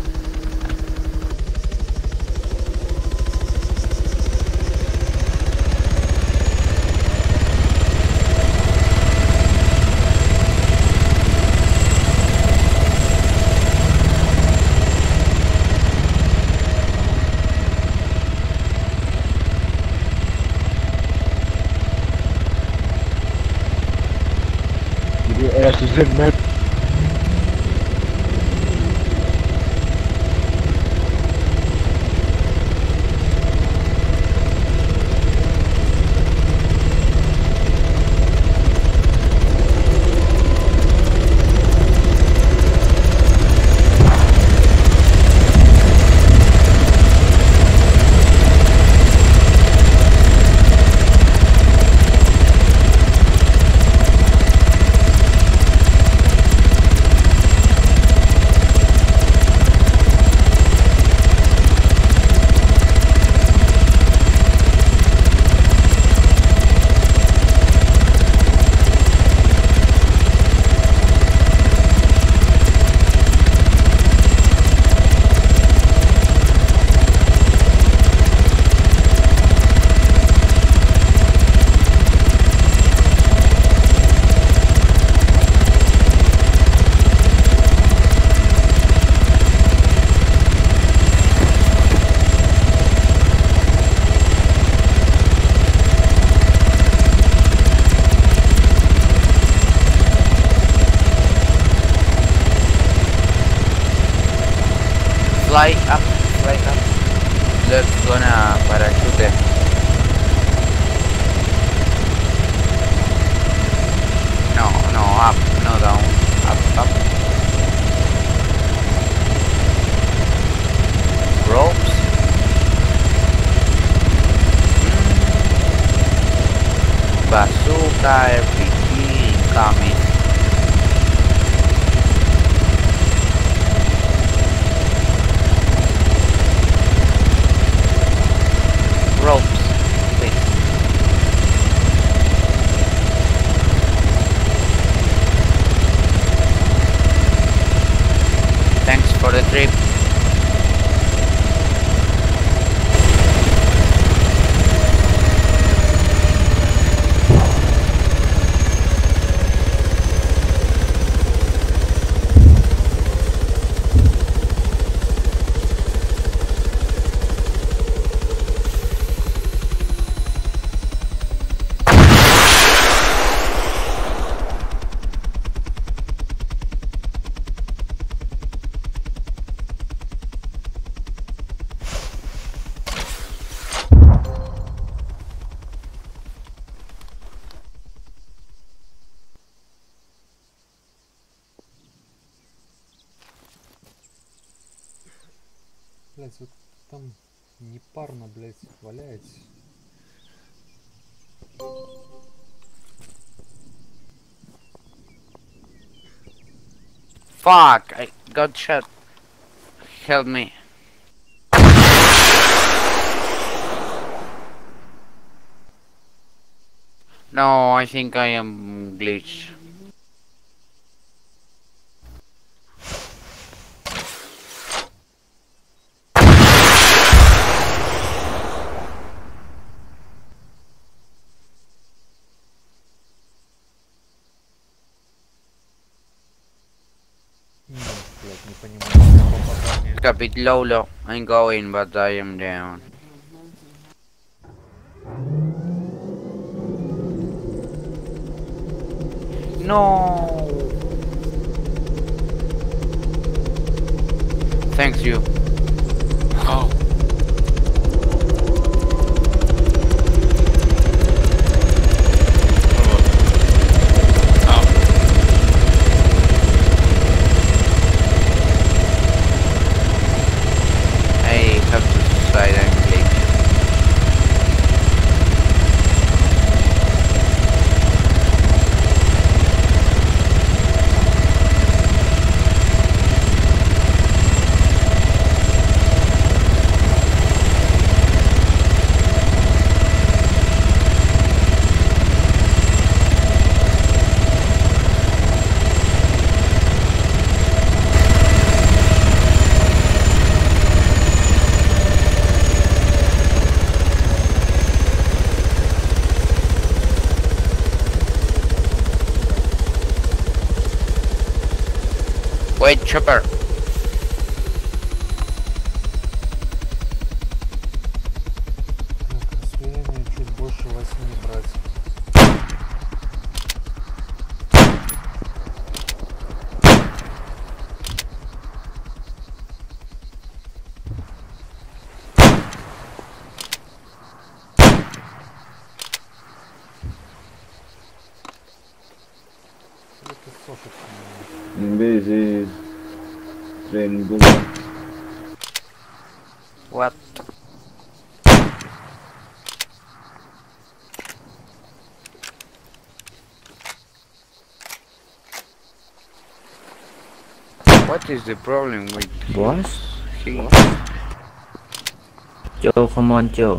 Your ass is in med. Fly up, fly up. Let's gonna parachute. No, no, up, no down. Up, up. Ropes. Mm. Bazooka R P G incoming. Ropes, please. Thanks for the trip. Блять, вот там непарно, блять, валяется. Fuck, I got shot. Help me. No, I think I am glitched. Блять, не понимаю, попадание. It's a bit low, low. I'm going, but I am down. No. Thanks you. Oh. I have to decide I'm glitched. Wait, chopper. Так, расстояние чуть больше восьми брать. Это сошек. This is training bullet. What? What is the problem with Boss? him? Joe, come on, Joe.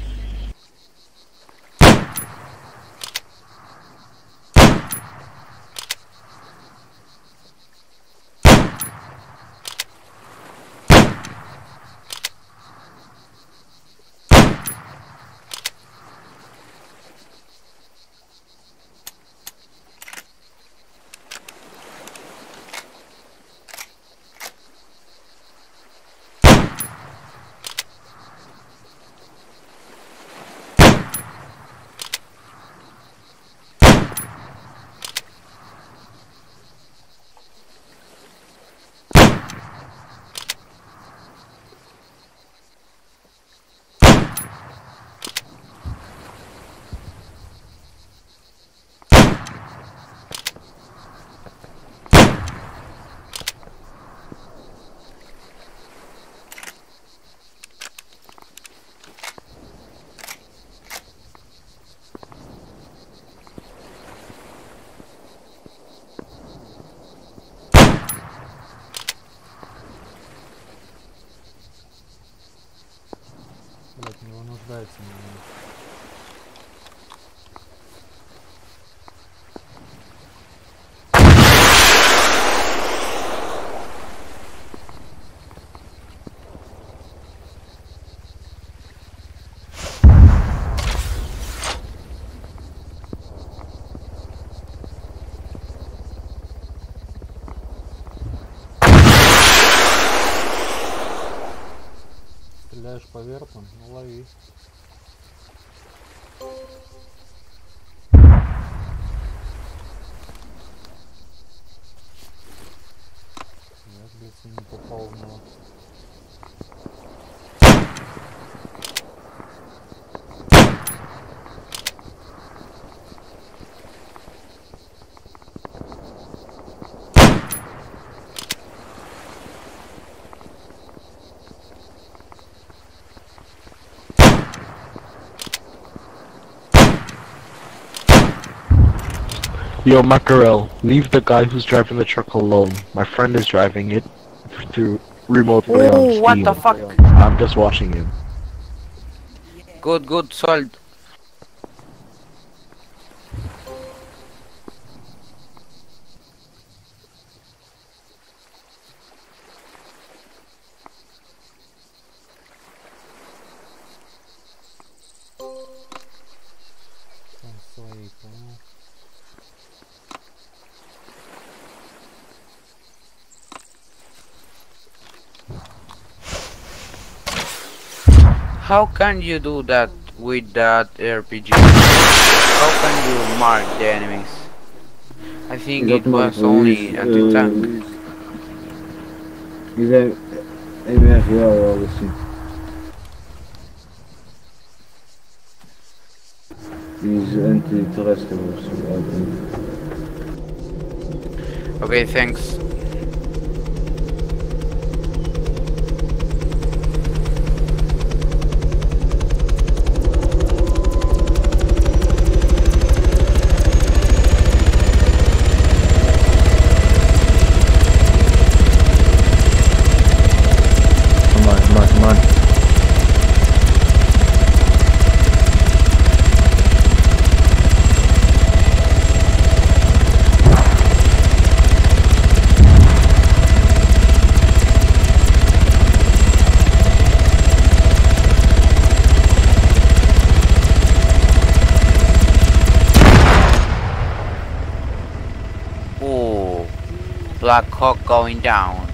Блять, не вынуждается меня. Стреляешь по вертам, ну лови. Я, блядь, не попал в него. Yo, Mackerel, leave the guy who's driving the truck alone. My friend is driving it through remote play on Oh, Steam. what the fuck? I'm just watching him. Good, good, sold. How can you do that with that R P G? How can you mark the enemies? I think Is it that was mark- only is, anti-tank. Is é M R A ou algo assim. Is anti-terrestrials. Okay, thanks. Come on, come on, come on. Ooh, Black Hawk going down.